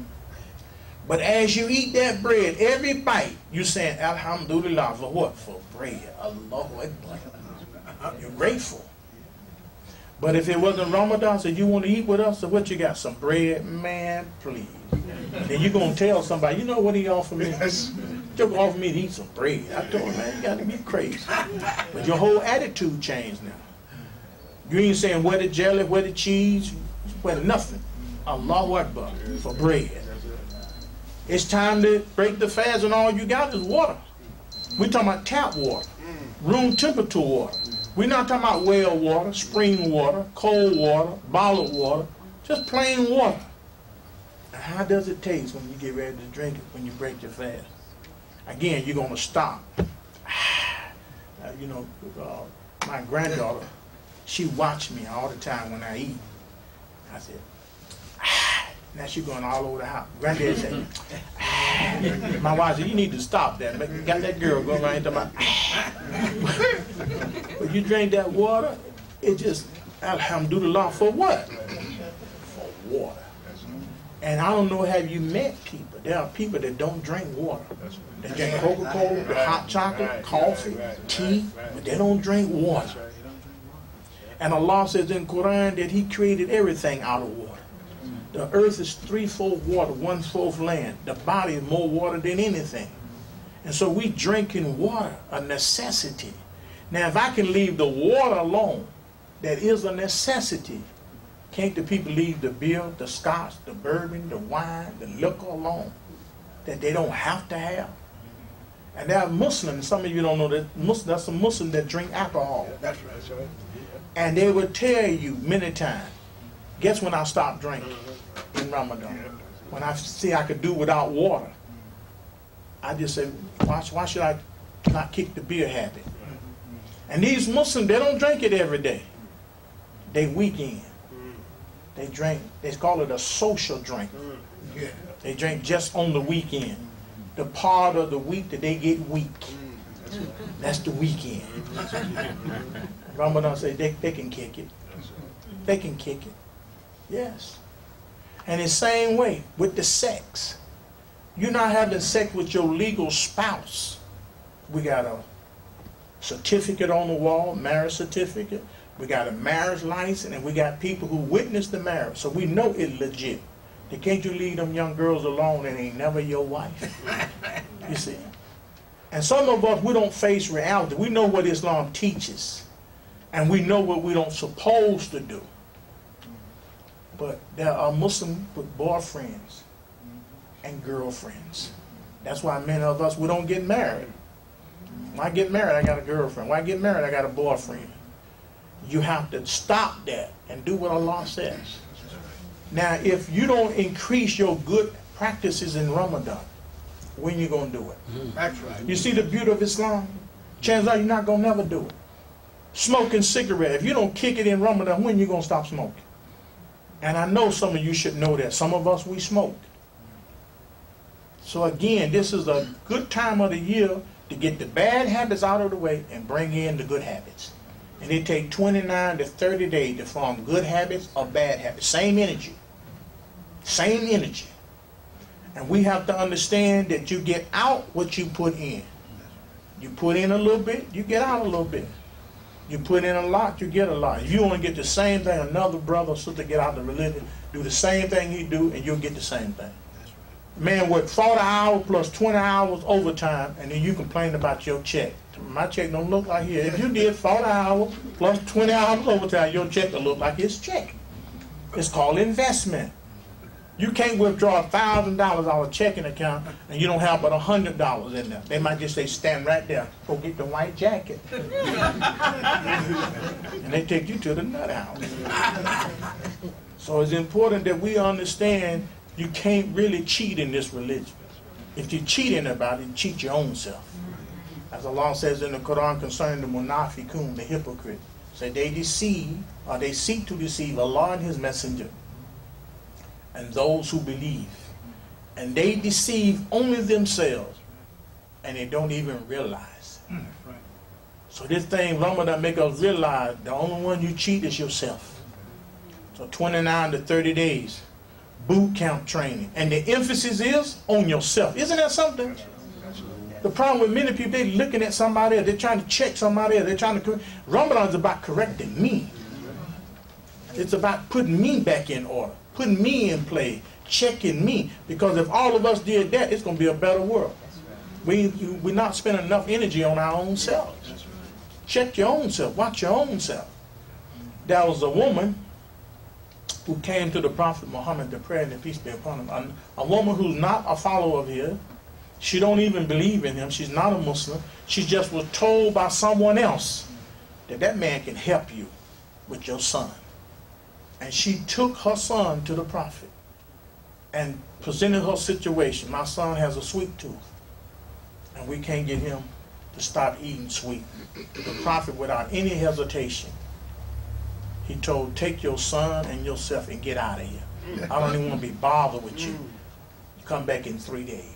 But as you eat that bread, every bite, you're saying, Alhamdulillah, for what? For bread. Allahu Akbar. You're grateful. But if it wasn't Ramadan, so you want to eat with us, so what you got? Some bread? Man, please. Then you're going to tell somebody, you know what he offered me? Just offered me to eat some bread. I told him, man, you got to be crazy. But your whole attitude changed now. You ain't saying where the jelly, where the cheese, where nothing. Allahu Akbar for bread. It's time to break the fast and all you got is water. We're talking about tap water, room temperature water. We're not talking about well water, spring water, cold water, bottled water, just plain water. And how does it taste when you get ready to drink it, when you break your fast? Again, you're going to stop. My granddaughter, she watched me all the time when I eat. I said, now she's going all over the house. Granddad said, my wife said, you need to stop that. Got that girl going right into my. But you drink that water, it just, alhamdulillah, for what? For water. And I don't know, have you met people? There are people that don't drink water. They drink Coca-Cola, hot chocolate, coffee, tea, but they don't drink water. And Allah says in Quran that He created everything out of water. The earth is 3/4 water, 1/4 land. The body is more water than anything. And so we drinking water, a necessity. Now if I can leave the water alone, that is a necessity. Can't the people leave the beer, the scotch, the bourbon, the wine, the liquor alone? That they don't have to have. And there are Muslims, some of you don't know that there's some Muslims that drink alcohol. That's right. And they will tell you many times, guess when I stopped drinking in Ramadan? When I see I could do without water. I just say, why should I not kick the beer habit? And these Muslims, they don't drink it every day. They weekend. They drink, they call it a social drink. They drink just on the weekend. The part of the week that they get weak. That's the weekend. Ramadan say they can kick it. They can kick it. Yes. And the same way with the sex. You're not having sex with your legal spouse. We got a certificate on the wall, marriage certificate. We got a marriage license, and we got people who witnessed the marriage. So we know it's legit. Then can't you leave them young girls alone and ain't never your wife? You see. And some of us, we don't face reality. We know what Islam teaches. And we know what we don't supposed to do. But there are Muslims with boyfriends and girlfriends. That's why many of us, we don't get married. When I get married, I got a girlfriend. When I get married, I got a boyfriend. You have to stop that and do what Allah says. Now, if you don't increase your good practices in Ramadan, when you going to do it? That's right. You see the beauty of Islam? Chances are you're not going to never do it. Smoking cigarette, if you don't kick it in Ramadan, when you going to stop smoking? And I know some of you should know that. Some of us, we smoke. So again, this is a good time of the year to get the bad habits out of the way and bring in the good habits. And it takes 29 to 30 days to form good habits or bad habits. Same energy. Same energy. And we have to understand that you get out what you put in. You put in a little bit, you get out a little bit. You put in a lot, you get a lot. If you want to get the same thing, another brother or sister get out of the religion, do the same thing he do, and you'll get the same thing. Man work 40 hours plus 20 hours overtime, and then you complain about your check. My check don't look like his. If you did 40 hours plus 20 hours overtime, your check will look like his check. It's called investment. You can't withdraw $1,000 out of a checking account and you don't have but $100 in there. They might just say, stand right there, go get the white jacket. And they take you to the nut house. So it's important that we understand you can't really cheat in this religion. If you're cheating about it, you cheat your own self. As Allah says in the Quran concerning the munafiqun, the hypocrite, say they deceive, or they seek to deceive Allah and His Messenger, and those who believe. And they deceive only themselves, and they don't even realize it. So this thing, Ramadan, make us realize the only one you cheat is yourself. So 29 to 30 days, boot camp training. And the emphasis is on yourself. Isn't that something? The problem with many people, they're looking at somebody else, they're trying to check somebody else, they're trying to, Ramadan is about correcting me. It's about putting me back in order, putting me in play, checking me. Because if all of us did that, it's going to be a better world. We're not spending enough energy on our own selves. Check your own self. Watch your own self. There was a woman who came to the Prophet Muhammad, the prayer and the peace be upon him. A woman who's not a follower of his. She don't even believe in him. She's not a Muslim. She just was told by someone else that that man can help you with your son. And she took her son to the Prophet and presented her situation. My son has a sweet tooth, and we can't get him to stop eating sweet. The Prophet, without any hesitation, he told, take your son and yourself and get out of here. I don't even want to be bothered with you. Come back in 3 days.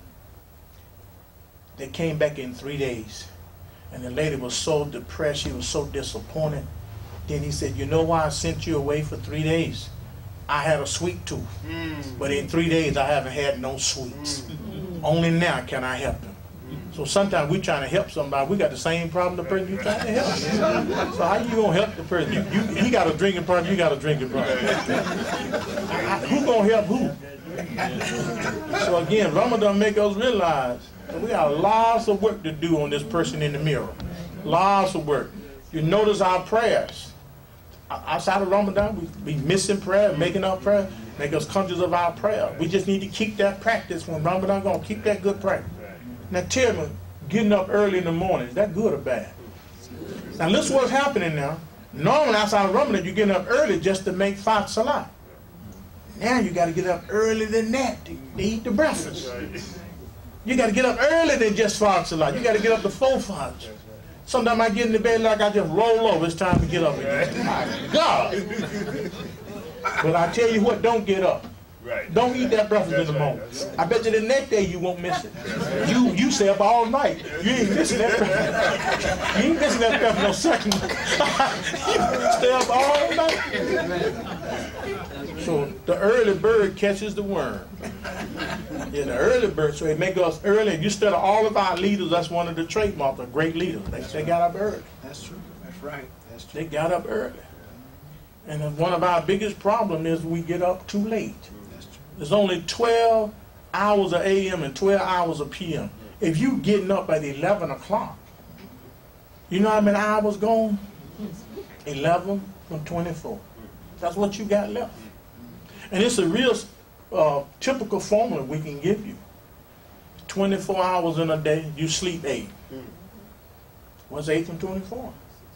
They came back in 3 days, and the lady was so depressed, she was so disappointed. Then he said, you know why I sent you away for 3 days? I had a sweet tooth, but in 3 days I haven't had no sweets. Only now can I help him. So sometimes we're trying to help somebody, we got the same problem the person you're trying to help. So how you going to help the person? He got a drinking problem, you got a drinking problem. Who going to help who? So again, Ramadan make us realize that we got lots of work to do on this person in the mirror. Lots of work. You notice our prayers. Outside of Ramadan, we missing prayer, making up prayer, make us conscious of our prayer. We just need to keep that practice when Ramadan going, keep that good practice. Now tell me, getting up early in the morning, is that good or bad? Now listen what's happening now. Normally outside of Ramadan, you're getting up early just to make Fajr Salah. Now you got to get up earlier than that to eat the breakfast. You got to get up earlier than just Fajr Salah. You got to get up before Fajr. Sometimes I get in the bed like I just roll over. It's time to get up again. My God! But I tell you what, don't get up. Don't eat that breakfast in the morning. I bet you the next day you won't miss it. You stay up all night. You ain't missing that breakfast. You ain't missing that breakfast no second. You stay up all night. So the early bird catches the worm. Yeah, the early bird. So it make us early. If you study all of our leaders, that's one of the trademarks of great leaders. They got up early. That's true. That's right. That's true. They got up early. And one of our biggest problems is we get up too late. There's only 12 hours of AM and 12 hours of PM. If you getting up at 11 o'clock, you know how many hours gone? 11 from 24. That's what you got left. And it's a real typical formula we can give you. 24 hours in a day, you sleep 8. What's 8 from 24?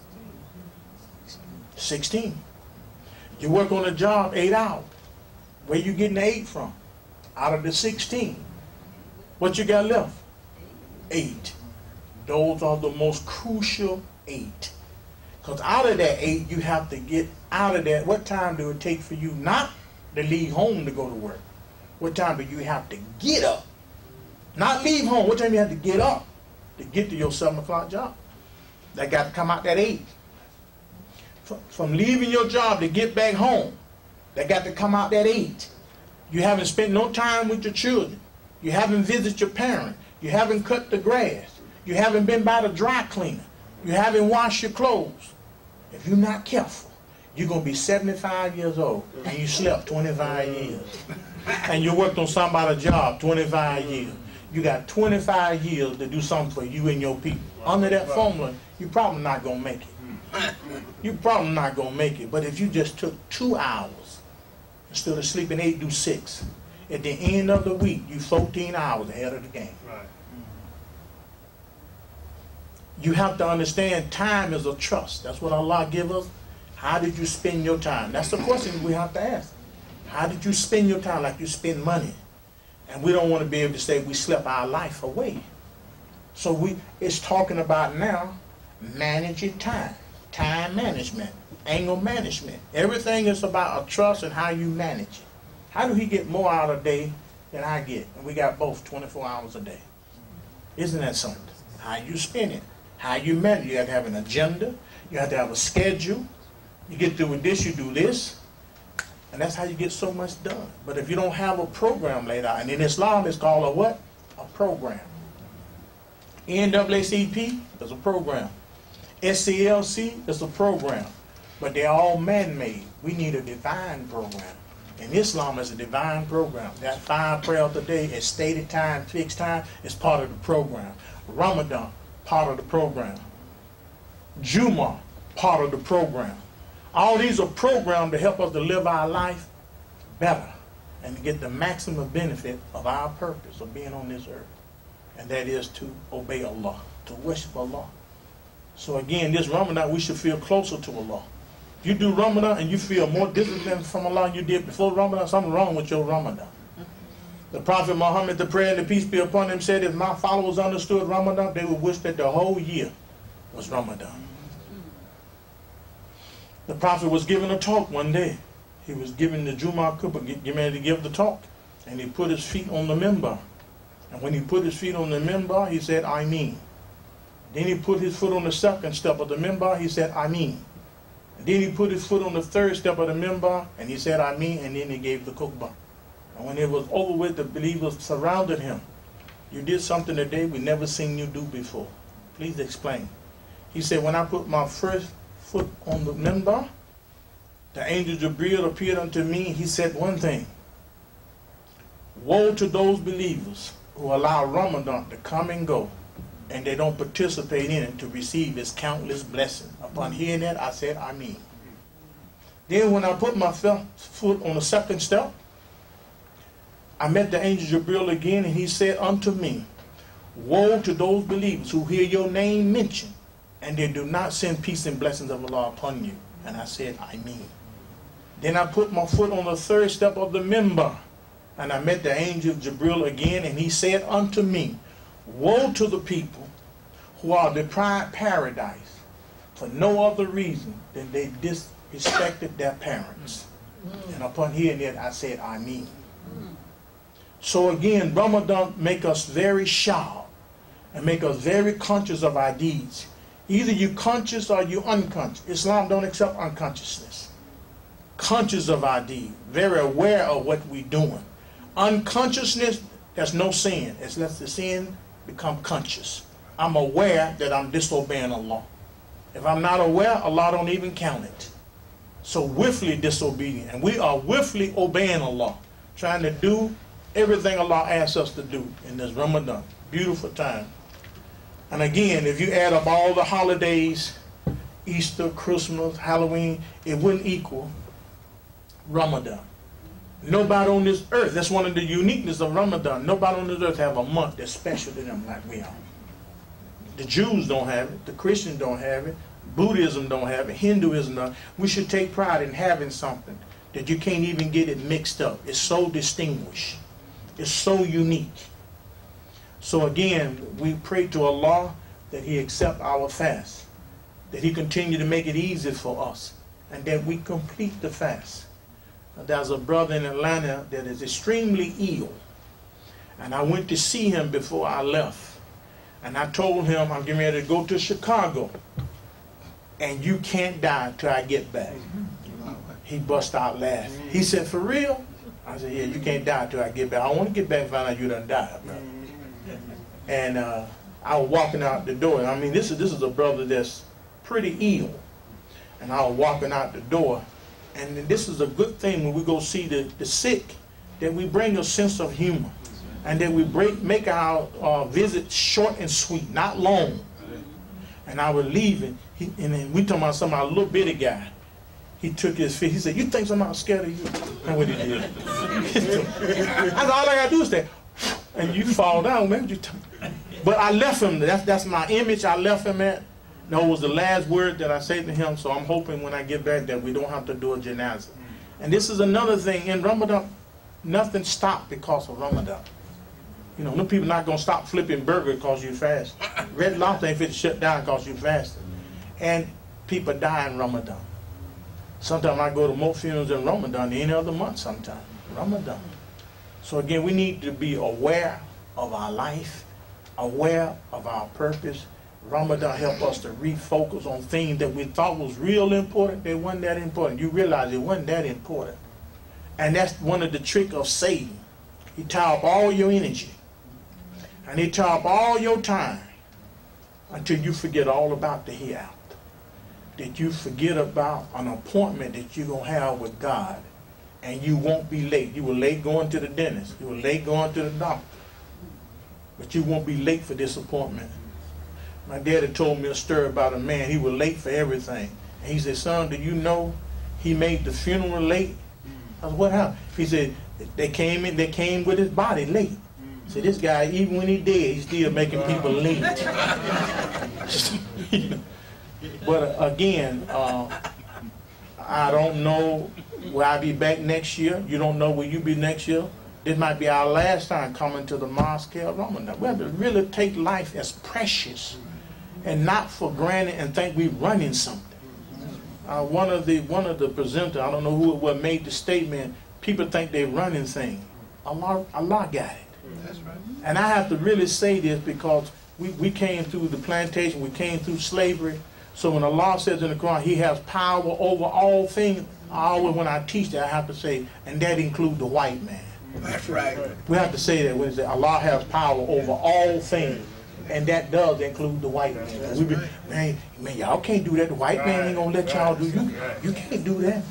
16. You work on a job 8 hours. Where you getting the 8 from? Out of the 16. What you got left? 8. Those are the most crucial 8. Because out of that 8, you have to get out of that. What time do it take for you not to leave home to go to work? What time do you have to get up? Not leave home. What time do you have to get up to get to your 7 o'clock job? That got to come out that 8. From leaving your job to get back home, that got to come out that 8. You haven't spent no time with your children. You haven't visited your parents. You haven't cut the grass. You haven't been by the dry cleaner. You haven't washed your clothes. If you're not careful, you're going to be 75 years old and you slept 25 years. And you worked on somebody's job 25 years. You got 25 years to do something for you and your people. Under that formula, you're probably not going to make it. You're probably not going to make it. But if you just took 2 hours, instead of sleeping 8, do 6. At the end of the week, you 14 hours ahead of the game. Right. You have to understand time is a trust. That's what Allah gives us. How did you spend your time? That's the question we have to ask. How did you spend your time like you spend money? And we don't want to be able to say we slept our life away. So it's talking about now managing time. Time management, anger management. Everything is about a trust and how you manage it. How do he get more out of a day than I get? And we got both 24 hours a day. Isn't that something? How you spend it, how you manage it. You have to have an agenda. You have to have a schedule. You get through with this, you do this. And that's how you get so much done. But if you don't have a program laid out, and in Islam it's called a what? A program. NAACP is a program. SCLC is a program. but they're all man-made. We need a divine program. And Islam is a divine program. That 5 prayers a day at stated time, fixed time, is part of the program. Ramadan, part of the program. Jummah, part of the program. All these are programs to help us to live our life better and to get the maximum benefit of our purpose of being on this earth. And that is to obey Allah, to worship Allah. So again, this Ramadan, we should feel closer to Allah. If you do Ramadan and you feel more disciplined from Allah than you did before Ramadan, something wrong with your Ramadan. The Prophet Muhammad, the prayer and the peace be upon him, said if my followers understood Ramadan, they would wish that the whole year was Ramadan. The Prophet was giving a talk one day. He was giving the Jummah Khutbah, getting ready to give the talk. And he put his feet on the minbar. And when he put his feet on the minbar, he said, I mean. Then he put his foot on the second step of the minbar, he said, I mean. And then he put his foot on the third step of the minbar, and he said, I mean, and then he gave the khutbah. And when it was over with, the believers surrounded him. You did something today we never seen you do before. Please explain. He said, when I put my first foot on the minbar, the angel Jibreel appeared unto me. He said one thing: woe to those believers who allow Ramadan to come and go and they don't participate in it to receive its countless blessings. Upon hearing that, I said, I mean. Then when I put my foot on the second step, I met the angel Jibreel again, and he said unto me, woe to those believers who hear your name mentioned and they do not send peace and blessings of Allah upon you. And I said, I mean. Then I put my foot on the third step of the minbar, and I met the angel Jibreel again, and he said unto me, woe to the people who are deprived paradise for no other reason than they disrespected their parents. And upon hearing that, I said, I mean. So again, Ramadan make us very sharp and make us very conscious of our deeds. Either you conscious or you unconscious. Islam don't accept unconsciousness. Conscious of our deed, very aware of what we're doing. Unconsciousness, there's no sin. It's lets the sin become conscious. I'm aware that I'm disobeying Allah. If I'm not aware, Allah don't even count it. So willfully disobedient. And we are willfully obeying Allah, trying to do everything Allah asks us to do in this Ramadan. Beautiful time. And again, if you add up all the holidays, Easter, Christmas, Halloween, it wouldn't equal Ramadan. Nobody on this earth, that's one of the uniqueness of Ramadan. Nobody on this earth have a month that's special to them like we are. The Jews don't have it. The Christians don't have it. Buddhism don't have it. Hinduism don't. We should take pride in having something that you can't even get it mixed up. It's so distinguished. It's so unique. So again, we pray to Allah that He accept our fast, that He continue to make it easy for us, and that we complete the fast. There's a brother in Atlanta that is extremely ill, and I went to see him before I left, and I told him I'm getting ready to go to Chicago, and you can't die till I get back. He bust out laughing. He said, for real? I said, yeah, you can't die till I get back. I want to get back and find out you done died, bro. And I was walking out the door. I mean, this is a brother that's pretty ill. And I was walking out the door. And this is a good thing when we go see the sick, that we bring a sense of humor. And that we make our visit short and sweet, not long. And I was leaving. And then we talking about some our little bitty guy. He took his feet. He said, you think somebody's scared of you? And what he did. I said, all I got to do is say, and you fall down, man. But I left him. That's my image I left him at. No, it was the last word that I said to him, so I'm hoping when I get back that we don't have to do a janazah. And this is another thing. In Ramadan, nothing stopped because of Ramadan. You know, no people not going to stop flipping burgers because you fast. Red Lobster ain't fit to shut down because you fasted. And people die in Ramadan. Sometimes I go to more funerals in Ramadan than any other month sometimes. Ramadan. So again, we need to be aware of our life, aware of our purpose. Ramadan help us to refocus on things that we thought was real important. They weren't that important. You realize it wasn't that important. And that's one of the tricks of Satan. He tie up all your energy. And he tie up all your time until you forget all about the hereafter. that you forget about an appointment that you're going to have with God, and you won't be late. You were late going to the dentist. You were late going to the doctor. But you won't be late for this appointment. My daddy told me a story about a man. He was late for everything. And he said, son, do you know he made the funeral late? I said, what happened? He said, they came with his body late. He said, this guy, even when he dead, he's still making people late. But again, I don't know will I be back next year. You don't know will you be next year. This might be our last time coming to the Mosque of Ramadan. We have to really take life as precious and not for granted and think we're running something. One of the presenters, I don't know who it was, made the statement, people think they're running things. Allah got it. That's right. And I have to really say this because we came through the plantation, we came through slavery. So when Allah says in the Quran, He has power over all things, I always, when I teach that, I have to say, and that includes the white man. That's right. We have to say that when say Allah has power over all things, and that does include the white man. We be, man, y'all can't do that. The white man ain't gonna let y'all do. You can't do that.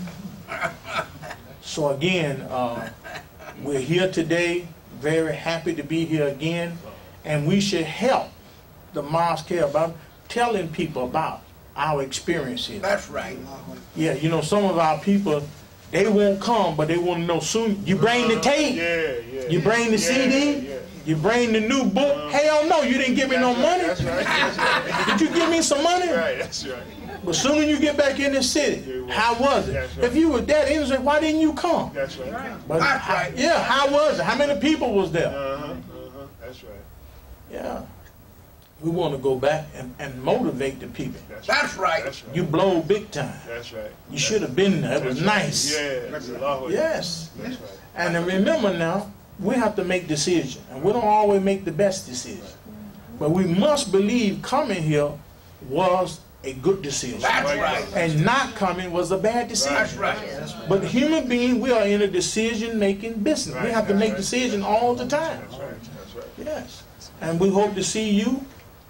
So again, we're here today, very happy to be here again, and we should help the mosque here about telling people about our experiences. That's right. Yeah, you know, some of our people, they won't come, but they want to know soon. You bring the tape, you bring the CD, you bring the new book. Hell no, you didn't give me no money. That's right. Did you give me some money? Right, that's right. But soon as you get back in the city, how was it? That's right. If you were that innocent, why didn't you come? That's right. But That's right. yeah, how was it? How many people was there? That's right. Yeah. We want to go back and motivate the people. That's right. That's right. You blow big time. That's right. You should have been there. It was nice. Yeah, that's right. Yes. That's right. And then remember now, we have to make decisions. And we don't always make the best decisions. But we must believe coming here was a good decision. That's right. And not coming was a bad decision. That's right. But human beings, we are in a decision-making business. We have to make decisions all the time. That's right. That's right. Yes. And we hope to see you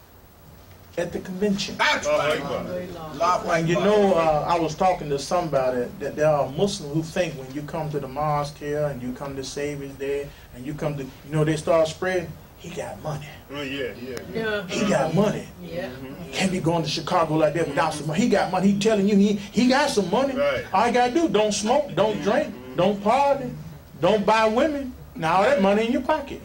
at the convention. That's right. And you know, I was talking to somebody that there are Muslims who think when you come to the mosque here and you come to Savior's Day and you come to, you know, they start spreading, he got money. Yeah. He got money. Yeah. Can't be going to Chicago like that without some money. He got money. He telling you he got some money. Right. All you got to do, don't smoke, don't drink, don't party, don't buy women. Now all that money in your pocket.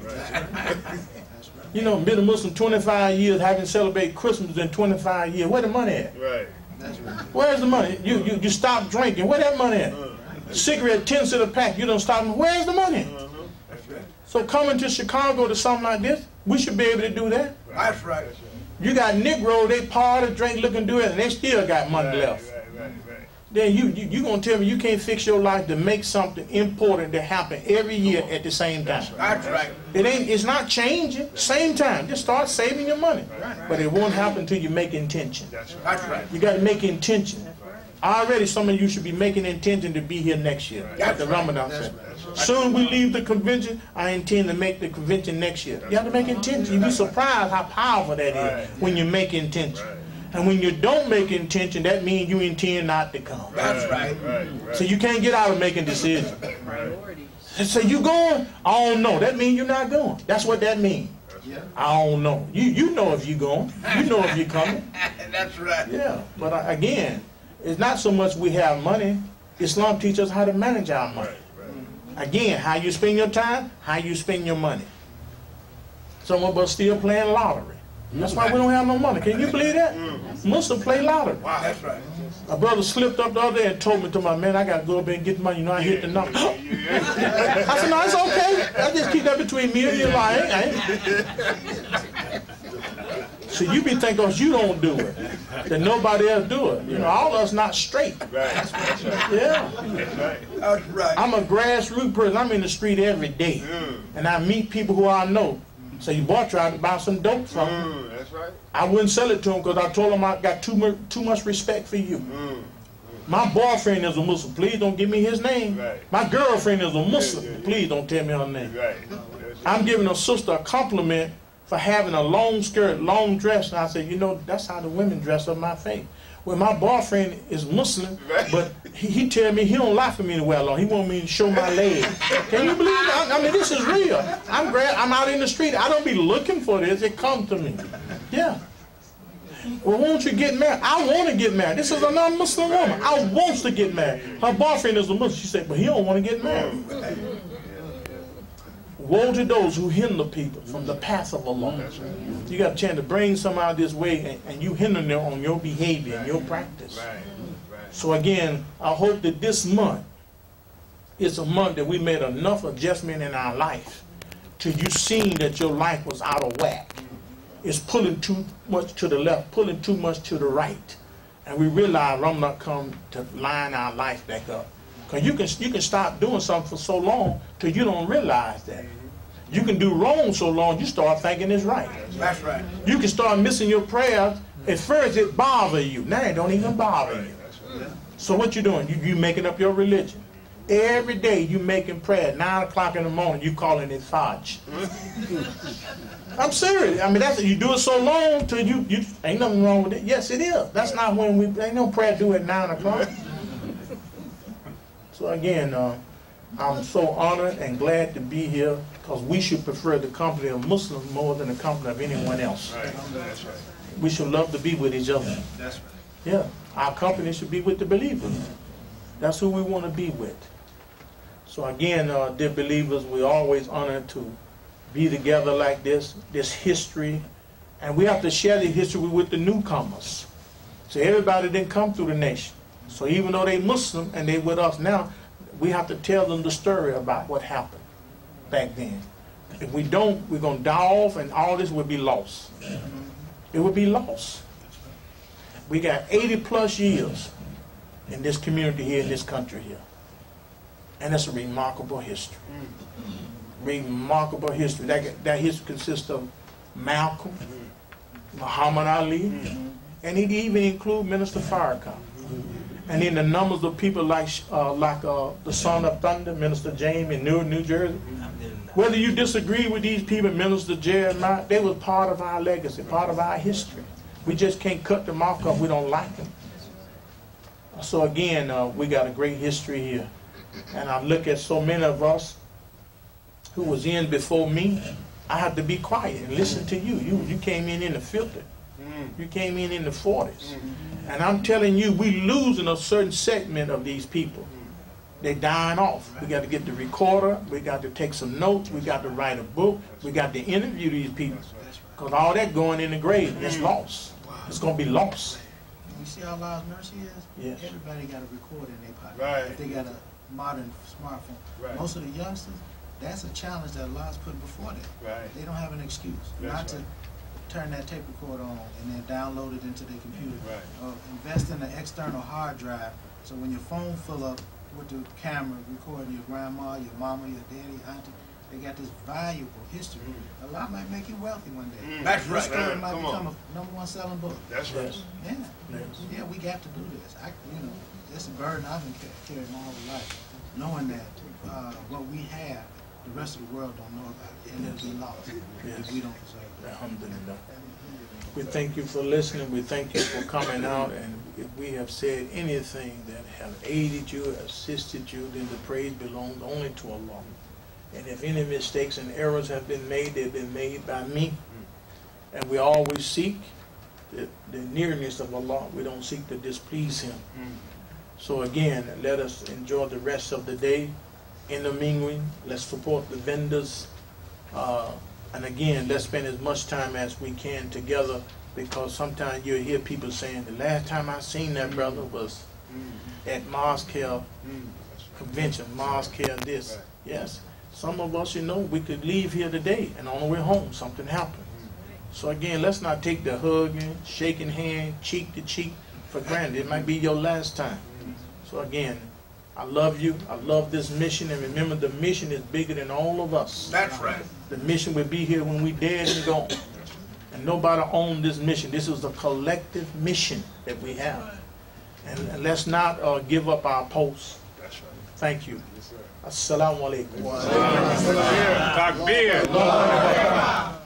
You know, been a Muslim 25 years, haven't celebrated Christmas in 25 years. Where the money at? Right. Where's the money? You stop drinking. Where that money at? Cigarette, 10 cents a pack. You don't stop. Where's the money? So coming to Chicago to something like this, we should be able to do that. That's right. You got Negro, they party, drink, look and do it, and they still got money left. Right. Then you gonna tell me you can't fix your life to make something important to happen every year at the same time. That's right. It's not changing. Same time. Just start saving your money. But it won't happen until you make intention. That's right. That's right. You got to make intention. Already some of you should be making intention to be here next year at the Ramadan session. Soon we leave the convention, I intend to make the convention next year. You have to make intention. You'll be surprised how powerful that is when you make intention. And when you don't make intention, that means you intend not to come. That's right. So you can't get out of making decisions. So you going? I don't know. That means you're not going. That's what that means. I don't know. You know if you're going. You know if you're coming. That's right. Yeah. But again, it's not so much we have money. Islam teaches us how to manage our money. Again, how you spend your time, how you spend your money. Some of us still playing lottery. That's why we don't have no money. Can you believe that? Muslims play lottery. Wow. That's right. A brother slipped up the other day and told me, man, I got to go up and get the money. You know, I hit the number. I said, no, it's okay. I just keep that between me and you. So you be thinking, because you don't do it, that nobody else do it. You know, all of us not straight. That's right. Yeah. That's right. I'm a grassroots person. I'm in the street every day. And I meet people who I know. So your boy tried to buy some dope from me. That's right. I wouldn't sell it to him because I told him I got too much respect for you. My boyfriend is a Muslim. Please don't give me his name. Right. My girlfriend is a Muslim. Please don't tell me her name. Right. I'm giving a sister a compliment for having a long skirt, long dress. And I said, you know, that's how the women dress up my faith. Well, my boyfriend is Muslim, but he tell me he don't lie for me to wear long. He want me to show my leg. Can you believe it? I mean, this is real. I'm out in the street. I don't be looking for this. It comes to me. Yeah. Well, won't you get married? I want to get married. This is a non-Muslim woman. I want to get married. Her boyfriend is a Muslim. She said, but he don't want to get married. Woe to those who hinder people from the path of Allah. You got a chance to bring somebody this way, and you hinder them on your behavior and your practice. So again, I hope that this month is a month that we made enough adjustment in our life till you seen that your life was out of whack. It's pulling too much to the left, pulling too much to the right. And we realize Ramadan come to line our life back up. Because you can stop doing something for so long till you don't realize that. You can do wrong so long you start thinking it's right. That's right. You can start missing your prayers. At first it bothers you. Now it don't even bother you. So what you doing? You making up your religion. Every day you making prayer. 9 o'clock in the morning you calling it Fajr. I'm serious. I mean, you do it so long till you ain't nothing wrong with it. Yes, it is. That's not when ain't no prayer due at 9 o'clock. So again, I'm so honored and glad to be here because we should prefer the company of Muslims more than the company of anyone else. That's right. We should love to be with each other. That's right. Yeah, our company should be with the believers. That's who we want to be with. So again, dear believers, we're always honored to be together like this history, and we have to share the history with the newcomers. So everybody didn't come through the nation. So even though they Muslim and they with us now, we have to tell them the story about what happened back then. If we don't, we're going to die off and all this will be lost. It will be lost. We got 80 plus years in this community here, in this country here. And it's a remarkable history. Remarkable history. That history consists of Malcolm, Muhammad Ali, and it even include Minister Farrakhan. And then the numbers of people like the Son of Thunder, Minister James in New Jersey. Whether you disagree with these people, Minister Jeremiah, they were part of our legacy, part of our history. We just can't cut them off because we don't like them. So again, we got a great history here. And I look at so many of us who was in before me, I have to be quiet and listen to you. You came in the 50s. You came in the 40s. And I'm telling you, we losing a certain segment of these people. They dying off. We got to get the recorder. We got to take some notes. We got to write a book. We got to interview these people. Because all that going in the grave, it's lost. It's going to be lost. You see how Allah's mercy is? Yes. Everybody got a recorder in their pocket. Right. If they got a modern smartphone. Right. Most of the youngsters, that's a challenge that Allah's put before them. Right. They don't have an excuse not to turn that tape recorder on and then download it into their computer. Right. Or invest in an external hard drive so when your phone fill up with the camera recording your grandma, your mama, your daddy, auntie, they got this valuable history. Allah might make you wealthy one day. That's Your right. story might Come become on. a #1 selling book. That's right. Yeah. Yes. Yeah, we got to do this. It's a burden I've been carrying my whole life, knowing that what we have, the rest of the world don't know about it, and it'll be lost if we don't deserve it. Alhamdulillah. We thank you for listening. We thank you for coming out. And if we have said anything that have aided you, assisted you, then the praise belongs only to Allah. And if any mistakes and errors have been made, they've been made by me. And we always seek the nearness of Allah. We don't seek to displease Him. So again, let us enjoy the rest of the day. In the meanwhile, let's support the vendors. And again, let's spend as much time as we can together, because sometimes you'll hear people saying, the last time I seen that brother was at Moscow convention, Moscow this. Yes. Some of us, we could leave here today and on the way home something happened. So again, let's not take the hugging, shaking hand, cheek to cheek for granted. It might be your last time. So again, I love you. I love this mission. And remember, the mission is bigger than all of us. That's right. The mission will be here when we dead and gone. And nobody owns this mission. This is a collective mission that we have. And let's not give up our post. Thank you. Assalamu alaikum. Takbir.